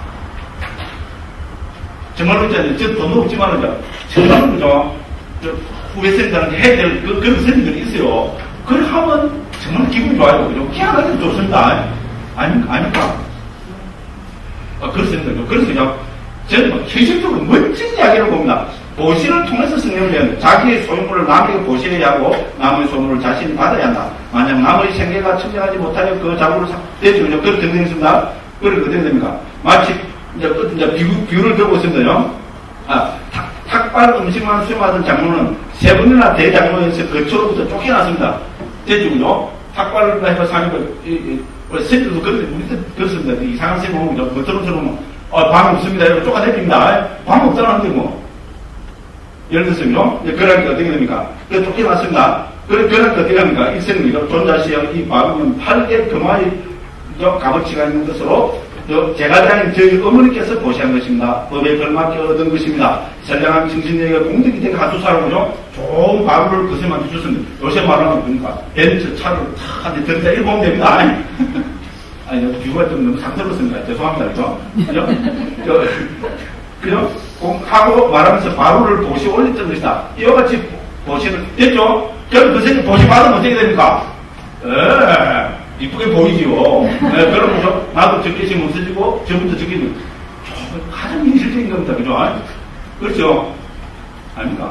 정말로 있잖아요. 저 돈도 없지만, 정말로 그죠. 후배 스님들한테 해야 될 그, 그런 스님들이 있어요. 그걸 하면 정말 기분이 좋아요. 그죠? 희한하게 좋습니다. 아니, 아닐까? 아, 그렇습니다. 그래서 그냥 저는 막 현실적으로 멋진 이야기를 봅니다. 보시를 통해서 승리를 해야 한다. 자기의 소유물을 남에게 보시해야 하고 남의 소유물을 자신이 받아야 한다. 만약 남의 생계가 청정하지 못하여 그 자부를 되죠. 그죠? 그렇게 등등했습니다. 그렇게 어떻게 됩니까? 마치 이제, 이제 비유, 비유를 들고 있습니다요. 아, 탁, 탁발 음식만 수용하던 장로는 세 번이나 대장로에서 거처로부터 쫓겨났습니다. 대중은요, 탁발을 해서 사는 거, 쌤들도 그런데, 우리도 그렇습니다. 이상한 쌤 보면, 겉으로 들어오면, 어, 방 없습니다. 이러고 쫓아내립니다. 방 없다는데 뭐. 예를 들어서요, 그러니까 어떻게 됩니까? 그 쫓겨났습니다. 그래, 그러니까 어떻게 합니까? 이 쌤이 존자시여 이 방은 팔개 금화의 값어치가 있는 것으로, 제가장인 저희 어머니께서 보시한 것입니다. 법에 걸맞게 얻은 것입니다. 선량한 정신력에 공덕이 된 가수사라고요. 좋은 밥을 그 쌤한테 줬습니다. 요새 말하면 보니까 벤츠 차를 탁 한대 던져 이렇게 보면 됩니다. 아니, 아니 비유가 좀 너무 상스럽습니다. 죄송합니다. 그죠? 그죠? 그죠? 하고 말하면서 바로를 보시 올렸던 것이다. 이와 같이 보시는, 됐죠? 그럼 그 쌤이 보시 받으면 어떻게 됩니까? 에 이쁘게 보이지요. 네, 그러면서 나도 적개심 없어지고 저부터 적개심 가장 현실적인 겁니다. 그죠? 그렇죠? 아닙니까?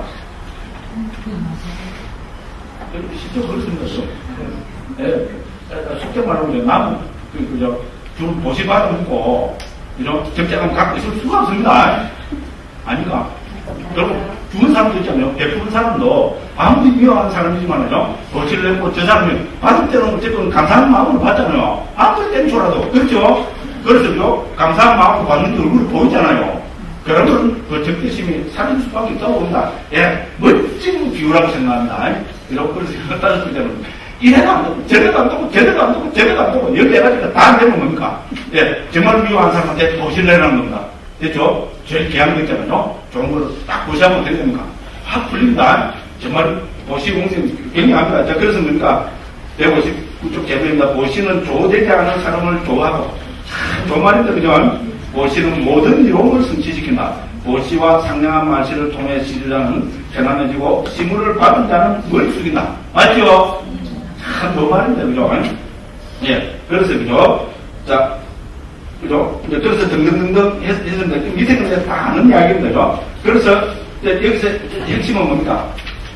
실제로 그렇습니다. 네, 속된 말로 하면 나무 그, 그죠? 좀 보시 받아먹고 그죠? 적재감 갖고 있을 수가 없습니다. 아닌가? 여러분, 죽은 사람도 있잖아요. 베푸는 사람도 아무리 미워하는 사람이지만요. 도시를 내고 저 사람이 받을 때는 어쨌든 감사한 마음으로 받잖아요. 아무리 땡초라도. 그렇죠? 그래서요, 감사한 마음으로 받는 게 얼굴이 보이잖아요. 그러면 그 적개심이 사라질 수밖에 없다고 봅니다. 예, 멋진 비유라고 생각합니다. 이렇게 그래서 따졌을 때는 이래도 안 되고, 저래도 안 되고, 저래도 안 되고, 저래도 안 되고, 여기 해가지고 다 안 되면 뭡니까? 예, 정말 미워하는 사람한테 도시를 내라는 겁니다. 됐죠? 제일 귀한 거 있잖아요. 좋은 걸 딱 보시하면 어떻게 됩니까? 확 풀립니다. 정말 보시 공생 굉장합니다. 자, 그래서 뭡니까? 백오십구 쪽 제도입니다. 보시는 조되지 않은 사람을 좋아하고, 참 좋은 말입니다. 그죠? 보시는 모든 이론을 성취시킨다. 보시와 상냥한 말씨를 통해 시주자는 편안해지고 시물을 받은 자는 머리 숙인다. 맞죠? 참 좋은 말입니다. 그죠? 예. 그래서, 그죠? 자, 그죠? 이제 그래서 등등등등 했, 했습니다. 밑에는 이제 다 아는 이야기입니다. 그죠? 그래서, 이제 여기서 핵심은 뭡니까?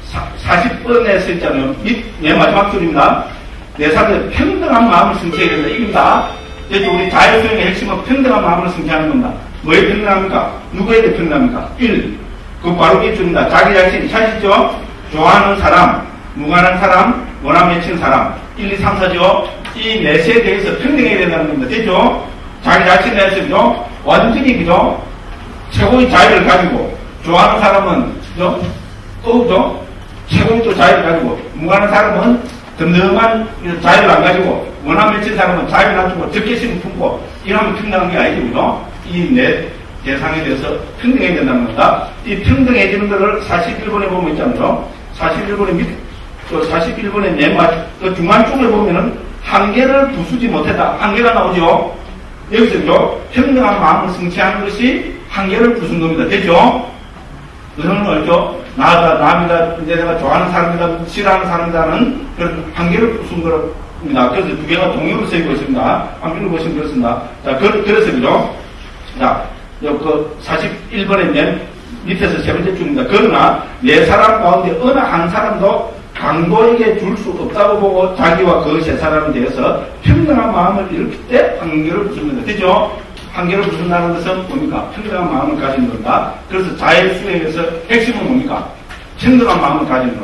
사십 번에 써 있잖아요. 밑, 맨 마지막 줄입니다. 내 사람의 평등한 마음을 성취해야 된다. 이겁니다. 이제 우리 자율수행의 핵심은 평등한 마음을 성취하는 겁니다. 뭐에 평등합니까? 누구에게 평등합니까? 일. 그 바로 이 줄입니다. 자기 자신, 찾으시죠? 좋아하는 사람, 무관한 사람, 원함 맺힌 사람. 일, 이, 삼, 사죠? 이 넷에 대해서 평등해야 된다는 겁니다. 됐죠? 자기 자신에 대해서, 그죠? 완전히, 그죠? 최고의 자유를 가지고, 좋아하는 사람은, 그죠? 또, 그죠? 최고의 또 자유를 가지고, 무관한 사람은 덤덤한 자유를 안 가지고, 원함 맺힌 사람은 자유를 놔두고, 적개심을 품고, 이러면 평등한 게 아니죠, 그죠? 이 넷 대상에 대해서 평등해야 된다는 겁니다. 이 평등해지는 것을 사십일 번에 보면 있잖아요. 사십일 번에 밑, 그 사십일 번에 맨 마지, 그 중간 쪽에 보면은 한계를 부수지 못했다. 한계가 나오죠. 여기서죠. 평등한 마음을 성취하는 것이 한계를 부순 겁니다. 되죠? 그거는 알죠? 나다, 남이다, 이제 내가 좋아하는 사람이다, 싫어하는 사람이다는 그런 한계를 부순 겁니다. 그래서 두 개가 동의어로 쓰이고 있습니다. 한글로 보시면 그렇습니다. 자, 그, 그래서 그죠? 자, 그 사십일 번에 맨 밑에서 세 번째 줄입니다. 그러나 네 사람 가운데 어느 한 사람도 강도에게 줄 수 없다고 보고 자기와 그 세 사람에 대해서 평등한 마음을 일으킬 때 한계를 부숩니다. 되죠? 한계를 부순다는 것은 뭡니까? 평등한 마음을 가지는 겁니다. 그래서 자율수행에서 핵심은 뭡니까? 평등한 마음을 가지는 것.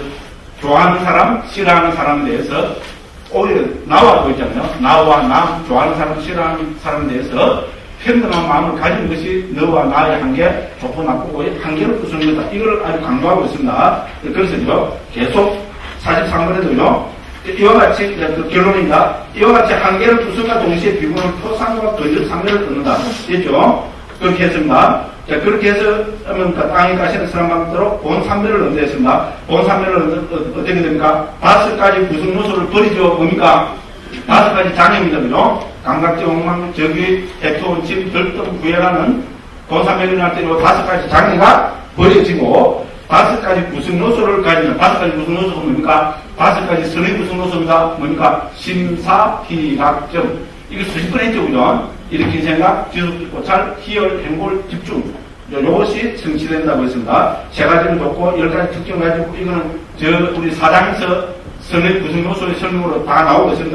좋아하는 사람, 싫어하는 사람에 대해서 오히려 나와 보이잖아요. 나와 나, 좋아하는 사람, 싫어하는 사람에 대해서 평등한 마음을 가진 것이 너와 나의 한계, 좋고 나쁘고의 한계를 부수는 거다. 이걸 아주 강조하고 있습니다. 그래서요, 계속 사십삼 번에도요, 이와 같이, 그 결론입니다. 이와 같이 한계를 부순과 동시에 비구는 토상과 거짓 상대를 끊는다. 됐죠? 그렇게 했습니다. 자, 그렇게 해서, 하면 그 땅에 가시는 사람만대로 본 삼배를 언제했습니다. 본 삼배를 어떻게 됩니까? 다섯 가지 구성 요소를 버리죠. 뭡니까? 다섯 가지 장애입니다. 그죠? 감각적 엉망, 적의, 핵토원침, 결등, 구애라는 본삼백을 할 때로 다섯 가지 장애가 버려지고, 다섯 가지 구성 요소를 가지는, 다섯 가지 구성 요소가 뭡니까? 다섯 가지 선의 구성 요소입니다. 뭡니까? 심사, 희락점. 이거 수십 번 했죠, 그죠? 일으킨 생각, 지속, 찰, 희열, 행골, 집중. 요것이 성취된다고 했습니다. 세 가지를 놓고 열 가지 특징을 가지고, 이거는 저, 우리 사장에서 선의 구성 요소의 설명으로 다 나오고 있습니다.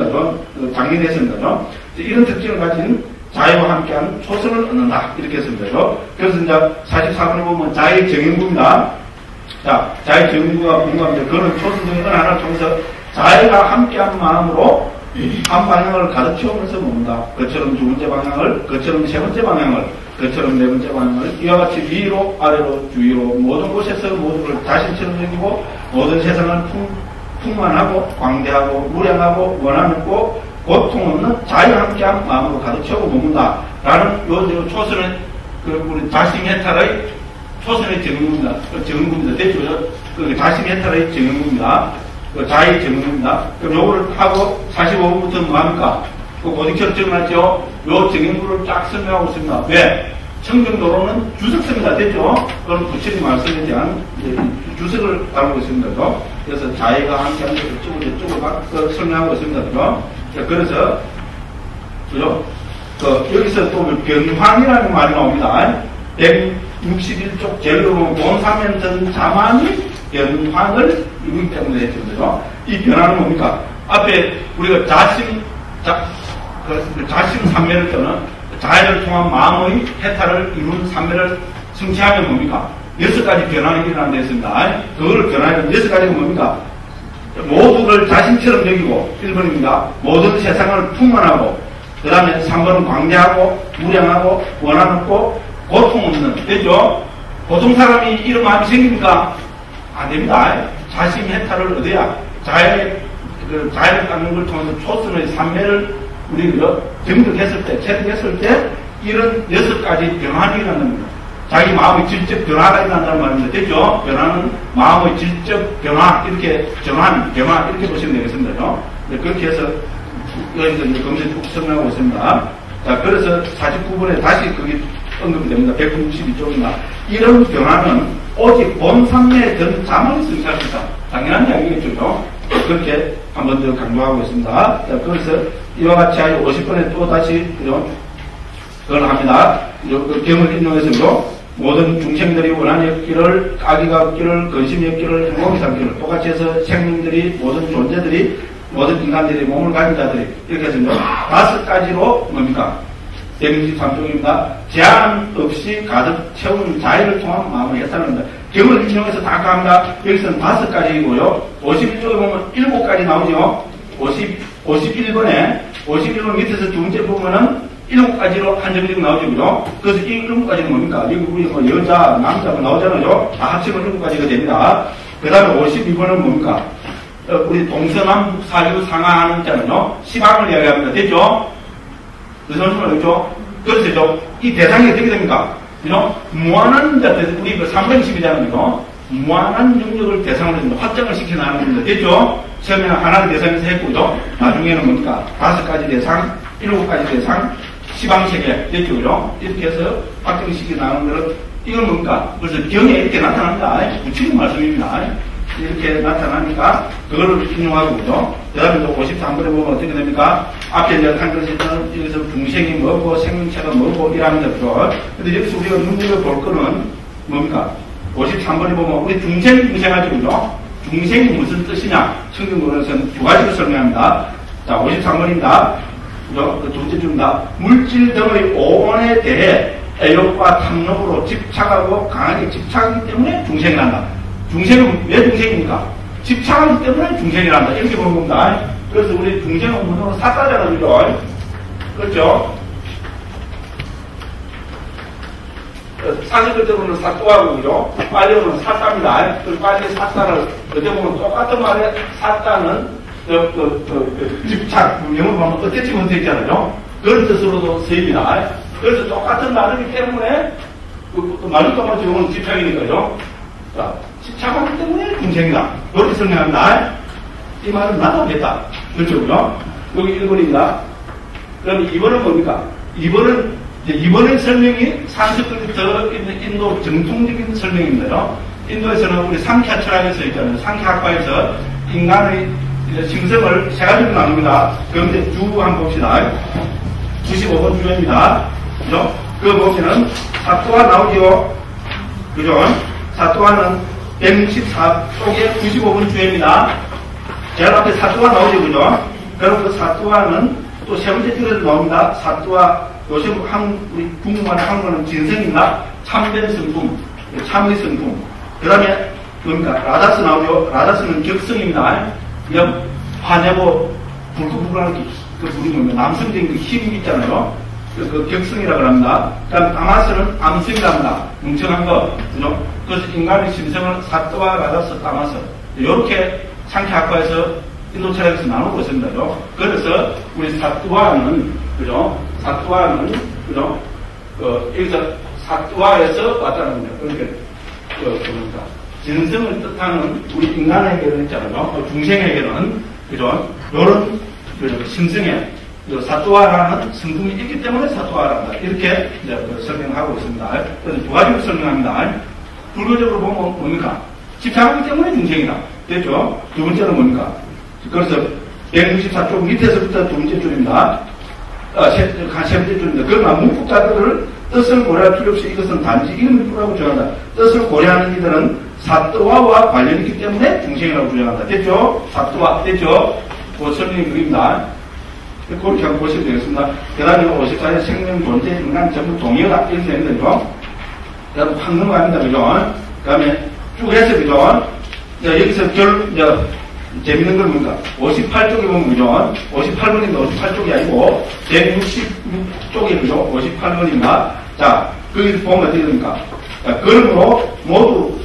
장민했습니다. 이런 특징을 가진 자유와 함께하는 초선을 얻는다. 이렇게 했습니다. 그래서 이제 사십사 번에 보면 자유 정인구입니다. 자, 자유 정인구가 궁금합니다. 그거는 초선 중에 어느 하나를 통해서 자유가 함께한 마음으로 한 방향을 가득 채우면서 봅니다. 그처럼 두 번째 방향을, 그처럼 세 번째 방향을, 그처럼 네 번째 방향을 이와 같이 위로, 아래로, 주위로 모든 곳에서 모두를 자신처럼 여기고 모든 세상을 풍 풍만하고 광대하고 무량하고 원함있고 고통 없는 자유 함께한 마음으로 가득 채우고 봅니다. 라는 요, 요 초선의 그 우리 자심해탈의 초선의 정응구입니다. 그 정응구입니다. 됐죠? 그 자심해탈의 정응구입니다. 그 자의 정응구입니다. 그럼 요거를 하고 사십오 분부터 뭐합니까? 그 고등처럼 정응하죠? 요 정응구를 쫙 설명하고 있습니다. 왜? 청정도로는 주석서입니다. 됐죠? 그건 부처님 말씀에 대한 주석을 다루고 있습니다. 그죠? 그래서 자기가 함께하는 것을 쭉, 쭉 막 설명하고 있습니다. 그죠? 그래서, 그죠? 그, 여기서 또 변환이라는 말이 나옵니다. 백육십일 쪽 제일로 보면 본사면전 자만이 변환을 이루기 때문에 했죠. 그죠? 이 변화는 뭡니까? 앞에 우리가 자심, 자, 그 자심 삼매를 떠는 자해를 통한 마음의 해탈을 이룬 삼매를 성취하면 뭡니까? 여섯 가지 변화가 일어난다 했습니다. 그거를 변화하면 여섯 가지가 뭡니까? 모두를 자신처럼 여기고, 일 번입니다. 모든 세상을 풍만하고, 그 다음에 삼 번은 광대하고, 무량하고, 원한 없고, 고통 없는. 됐죠? 보통 사람이 이런 마음이 생깁니까? 안 됩니다. 자신 해탈을 얻어야 자해, 그 자해를 갖는 걸 통해서 초선의 삼매를 우리 그 정득했을 때, 체득했을 때 이런 여섯 가지 변화가 일어난다는 겁니다. 자기 마음의 질적 변화가 일어난다는 말입니다. 됐죠? 변화는 마음의 질적 변화, 이렇게 전환, 변화 이렇게 보시면 되겠습니다. 네, 그렇게 해서 여기서 이제 검색 쭉 설명하고 있습니다. 자, 그래서 사십구 번에 다시 그게 언급이 됩니다. 백육십이 쪽입니다. 이런 변화는 오직 본삼매에 든 자만이 성취할 수 있다. 당연한 이야기겠죠. 그렇게 한 번 더 강조하고 있습니다. 자, 그래서 이와 같이 하여 오십 번에 또 다시 그걸 합니다. 그 경을 인용해서요. 모든 중생들이 원한이 없기를, 악의가 없기를, 근심이 없기를, 행복이 삼기를 똑같이 해서 생명들이, 모든 존재들이, 모든 인간들이, 몸을 가진 자들이 이렇게 해서 다섯 가지로 뭡니까? 백육십삼 쪽입니다. 제한 없이 가득 채운 자의를 통한 마음을 해탈합니다. 경을 인용해서 다 합니다. 여기서는 다섯 가지이고요. 오십일 쪽에 보면 일곱 가지 나오죠. 오십, 오십일 번에, 오십일 번 밑에서 두 번째 보면은 일곱 가지로 한정적으로 나오죠, 그죠? 그래서 이 일곱 가지는 뭡니까? 여기 우리 뭐 여자, 남자 뭐 나오잖아요. 다 합치면 일곱 가지가 됩니다. 그 다음에 오십이 번은 뭡니까? 우리 동서남북 사유 상하하는 자는요, 시방을 이야기합니다. 됐죠? 무슨 말이죠? 그래서 이 대상이 어떻게 됩니까? 그죠? 무한한 자, 우리 그 삼백십이잖아요, 그죠? 무한한 영역을 대상으로 해서 확장을 시켜나가는 겁니다. 됐죠? 처음에는 하나를 대상에서 했고, 그죠? 나중에는 뭡니까? 다섯 가지 대상, 일곱 가지 대상, 시방세계, 됐죠, 그죠? 이렇게 해서 확정시켜 나가는 거를, 이건 뭡니까? 그래서 경에 이렇게 나타납니다. 구치는 말씀입니다. 이렇게 나타나니까, 그거를 인용하고, 그죠? 그 다음에 또 오십삼 번에 보면 어떻게 됩니까? 앞에 이제 한 것에는 여기서 중생이 뭐고, 생명체가 뭐고, 이랍니다, 그죠? 근데 여기서 우리가 눈여겨볼 거는 뭡니까? 오십삼 번에 보면, 우리 중생, 중생하죠, 그죠? 중생이 무슨 뜻이냐? 성경으로서는 두 가지로 설명합니다. 자, 오십삼 번입니다. 그 둘째 줄입니다. 물질 덩어리 오원에 대해 애욕과 탐욕으로 집착하고 강하게 집착하기 때문에 중생이 난다. 중생은 왜 중생입니까? 집착하기 때문에 중생이 난다. 이렇게 보는 겁니다. 그래서 우리 중생은 문으로 사따잖아요, 그죠? 그렇죠? 사실 때문에 사또하고, 그죠? 빨리 오면 사따입니다. 그 빨리 사따를, 어떻게 보면 똑같은 말에 사따는 그, 그, 그, 그, 집착, 영어로 보면 어땠지 못했잖아요. 그런 뜻으로도 쓰입니다. 그래서 똑같은 말이기 때문에, 그, 그 말도 똑같이 영어는 집착이니까요. 자, 집착하기 때문에 중생이다. 그렇게 설명합니다. 이 말은 나타냈다. 그렇죠, 그죠? 여기 일 번입니다. 그럼 이 번은 뭡니까? 이 번은, 이제 이번의 설명이 산스크리트 인도 정통적인 설명인데요. 인도에서는 우리 상ಖ್야 철학에서 있잖아요. 상ಖ್야학과에서 인간의 심성을 세 가지로 나눕니다. 그런데 주 한번 봅시다. 구십오 번 주입니다. 그죠? 그 보시면 사또가 나오죠. 그죠? 사또가는 백육십사 쪽에 구십오 번 주입니다. 제일 앞에 사또가 나오죠. 그죠? 그럼 그 사또가는 또 세 번째 줄에도 나옵니다. 사또가 요즘 한, 우리 중국말에 한국어는 진성입니다. 참된 성품, 참의 성품. 그 다음에 뭡니까? 라다스 나오죠. 라다스는 격성입니다. 그냥 화내고 불끈불끈한 그 불이 뭡니까? 남성적인 그 힘이 있잖아요. 그, 그 격성이라고 합니다. 그 다음 다마스는 암성이라고 합니다. 뭉청한 거. 그죠? 그래서 인간의 심성을 사또와 라다스, 다마스. 이렇게 상ఖ్야학과에서 인도 철학에서 나누고 있습니다. 그래서 우리 사또와는, 그죠? 사또와는, 그죠? 그, 여기서 사또와에서 왔다는 겁니다. 그러니까, 그, 뭡니까? 진성을 뜻하는 우리 인간에게는 있잖아요. 중생에게는, 그죠? 요런, 그죠? 심성에, 사또와라는 성품이 있기 때문에 사또와란다. 이렇게 이제 설명하고 있습니다. 그래서 두 가지로 설명합니다. 불교적으로 보면 뭡니까? 집착하기 때문에 중생이다. 됐죠? 두 번째는 뭡니까? 그래서 백육십사 쪽 밑에서부터 두 번째 줄입니다. 아, 세, 세 번째 줄입니다. 그러나 문법자들을 뜻을 고려할 필요 없이 이것은 단지 이름을 뿌라고 주장한다. 뜻을 고려하는 이들은 사또와와 관련이 있기 때문에 중생이라고 주장한다. 됐죠? 사또와, 됐죠? 그 설명이 그립니다. 그렇게 한번 보시면 되겠습니다. 그 다음에 오십사의 생명, 존재, 인간 전부 동의하다. 이렇게 되는 거죠. 그 다음에 확 넘어갑니다. 그죠? 그 다음에 쭉 해서, 그죠? 자, 여기서 결, 이제, 재밌는 건 뭔가, 오십팔 쪽에 보면, 그죠? 오십팔 번인데 오십팔 쪽이 아니고, 백육십육 쪽에, 그죠? 오십팔 번입니다. 자, 거기 보면 어떻게 됩니까? 자, 그러므로 모두,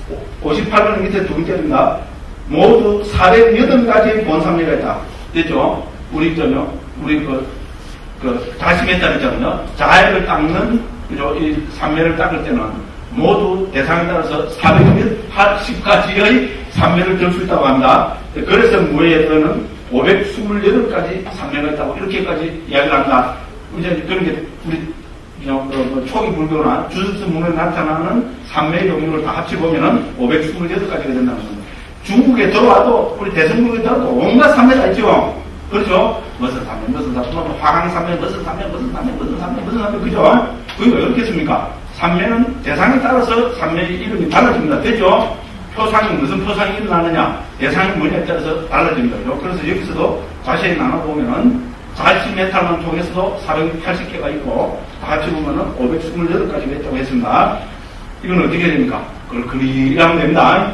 오십팔 번 밑에 두 번째입니다. 모두 사백팔 가지의 본삼례가 있다. 됐죠? 우리, 저요, 우리 그, 그, 다시메탈 있잖아요. 자해를 닦는, 그죠? 이 삼매를 닦을 때는 모두 대상에 따라서 사백팔십 가지의 삼매를 들 수 있다고 합니다. 그래서 무예에서는 오백이십팔 가지 삼매가 있다고 이렇게까지 이야기를 합니다. 이제 그런 게 우리 어, 어, 초기 불교나 주스문에 나타나는 삼매의 종류를 다 합쳐보면은 오백이십팔 가지가 된다는 겁니다. 중국에 들어와도, 우리 대성국에 들어와도 온갖 삼매가 있죠. 그렇죠? 무슨 삼매, 무슨 삼매, 화강 삼매, 무슨 삼매, 무슨 삼매, 무슨 삼매, 무슨 삼매, 그죠? 그게 왜 그렇겠습니까? 삼매는 대상에 따라서 삼매의 이름이 달라집니다. 됐죠? 표상이 무슨 표상이 일어나느냐, 대상이 뭐냐에 따라서 달라집니다. 그래서 여기서도 자세히 나눠보면은 자치 메탈만 통해서도 사백팔십 개가 있고, 다 같이 보면은 오백이십팔 가지가 있다고 했습니다. 이건 어떻게 됩니까? 그걸 그리 하면 됩니다.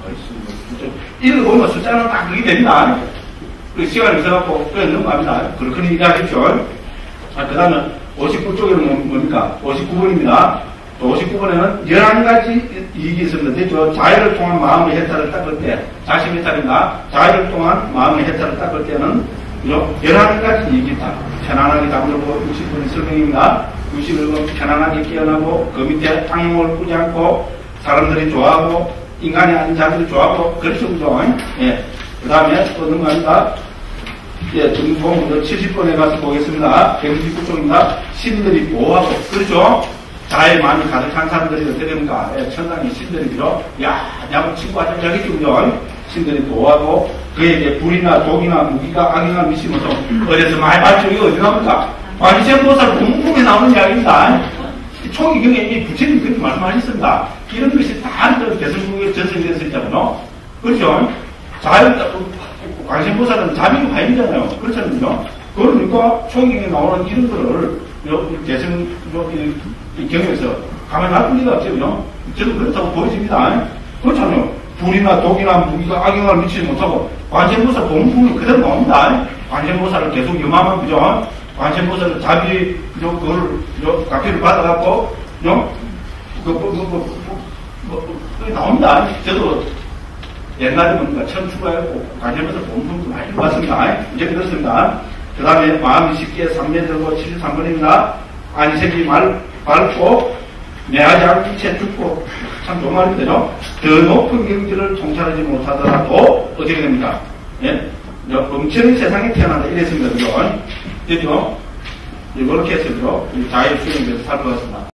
읽어보면 숫자는 딱 그렇게 됩니다. 시간이 있어갖고 그냥 넘어갑니다. 그렇게 얘기하십시오. 아, 그 다음에 오십구 쪽에는 뭡니까? 오십구 번입니다. 오십구 번에는 열한 가지 이익이 있습니다. 됐죠? 자해를 통한 마음의 해탈을 닦을 때, 자신 해탈입니다. 자해를 통한 마음의 해탈을 닦을 때는 열한 가지 이익이 있다. 편안하게 잠들고 육십 번의 설명입니다. 육십일 번 편안하게 깨어나고, 그 밑에 악몽을 꾸지 않고, 사람들이 좋아하고, 인간이 아닌 자들이 좋아하고, 그렇죠, 그죠? 예. 그 다음에 또 넘어갑니다. 예, 중공 칠십 번에 가서 보겠습니다. 백육십구 쪽입니다. 신들이 보호하고, 그렇죠? 자의 마음이 가득한 사람들이 어떻게 됩니까? 예, 천당의 신들이 들어, 야, 야구 친구 하자, 저기 그죠? 신들이 보호하고, 그에게 불이나 독이나 무기가 악이나 미치면서, 어디서 많이 봤죠? 이거 어디 나옵니까? 관세음보살 공공에 나오는 이야기입니다. 초기 경에 이 부처님이 그렇게 말씀하셨습니다. 이런 것이 다 대승국에 전승이 되어 있잖아요. 그렇죠? 자유, 관세음보살은 자비가 과잉이잖아요. 그렇잖아요. 그러니까 초기 경에 나오는 이런 거를 대승 경에서 가만히 놔둘 리가 없죠. 저도 그렇다고 보여집니다. 그렇잖아요. 불이나 독이나 무기가 악영향을 미치지 못하고 관세음보살 공공이 그대로 나옵니다. 관세음보살을 계속 염하면 그죠? 관세음보살은 자비, 그죠? 그걸, 요, 각기를 받아갖고, 요, 그, 뭐, 뭐, 뭐, 뭐, 뭐, 나옵니다. 저도 옛날에 보니까 처음 출가했고, 관세음보살 공부도 많이 해봤습니다. 이제 그렇습니다. 그 다음에 마음이 쉽게 삼매 들고 칠십삼 번입니다. 안색이 말, 맑고, 매하지 않고 채 죽고, 참 좋은 말인데요. 더 높은 경지를 통찰하지 못하더라도, 어떻게 됩니까? 예? 엄청난 세상에 태어난다. 이랬습니다. 그죠? 됐죠? 이렇게 해서 자유 수행에 대해서 살펴봤습니다.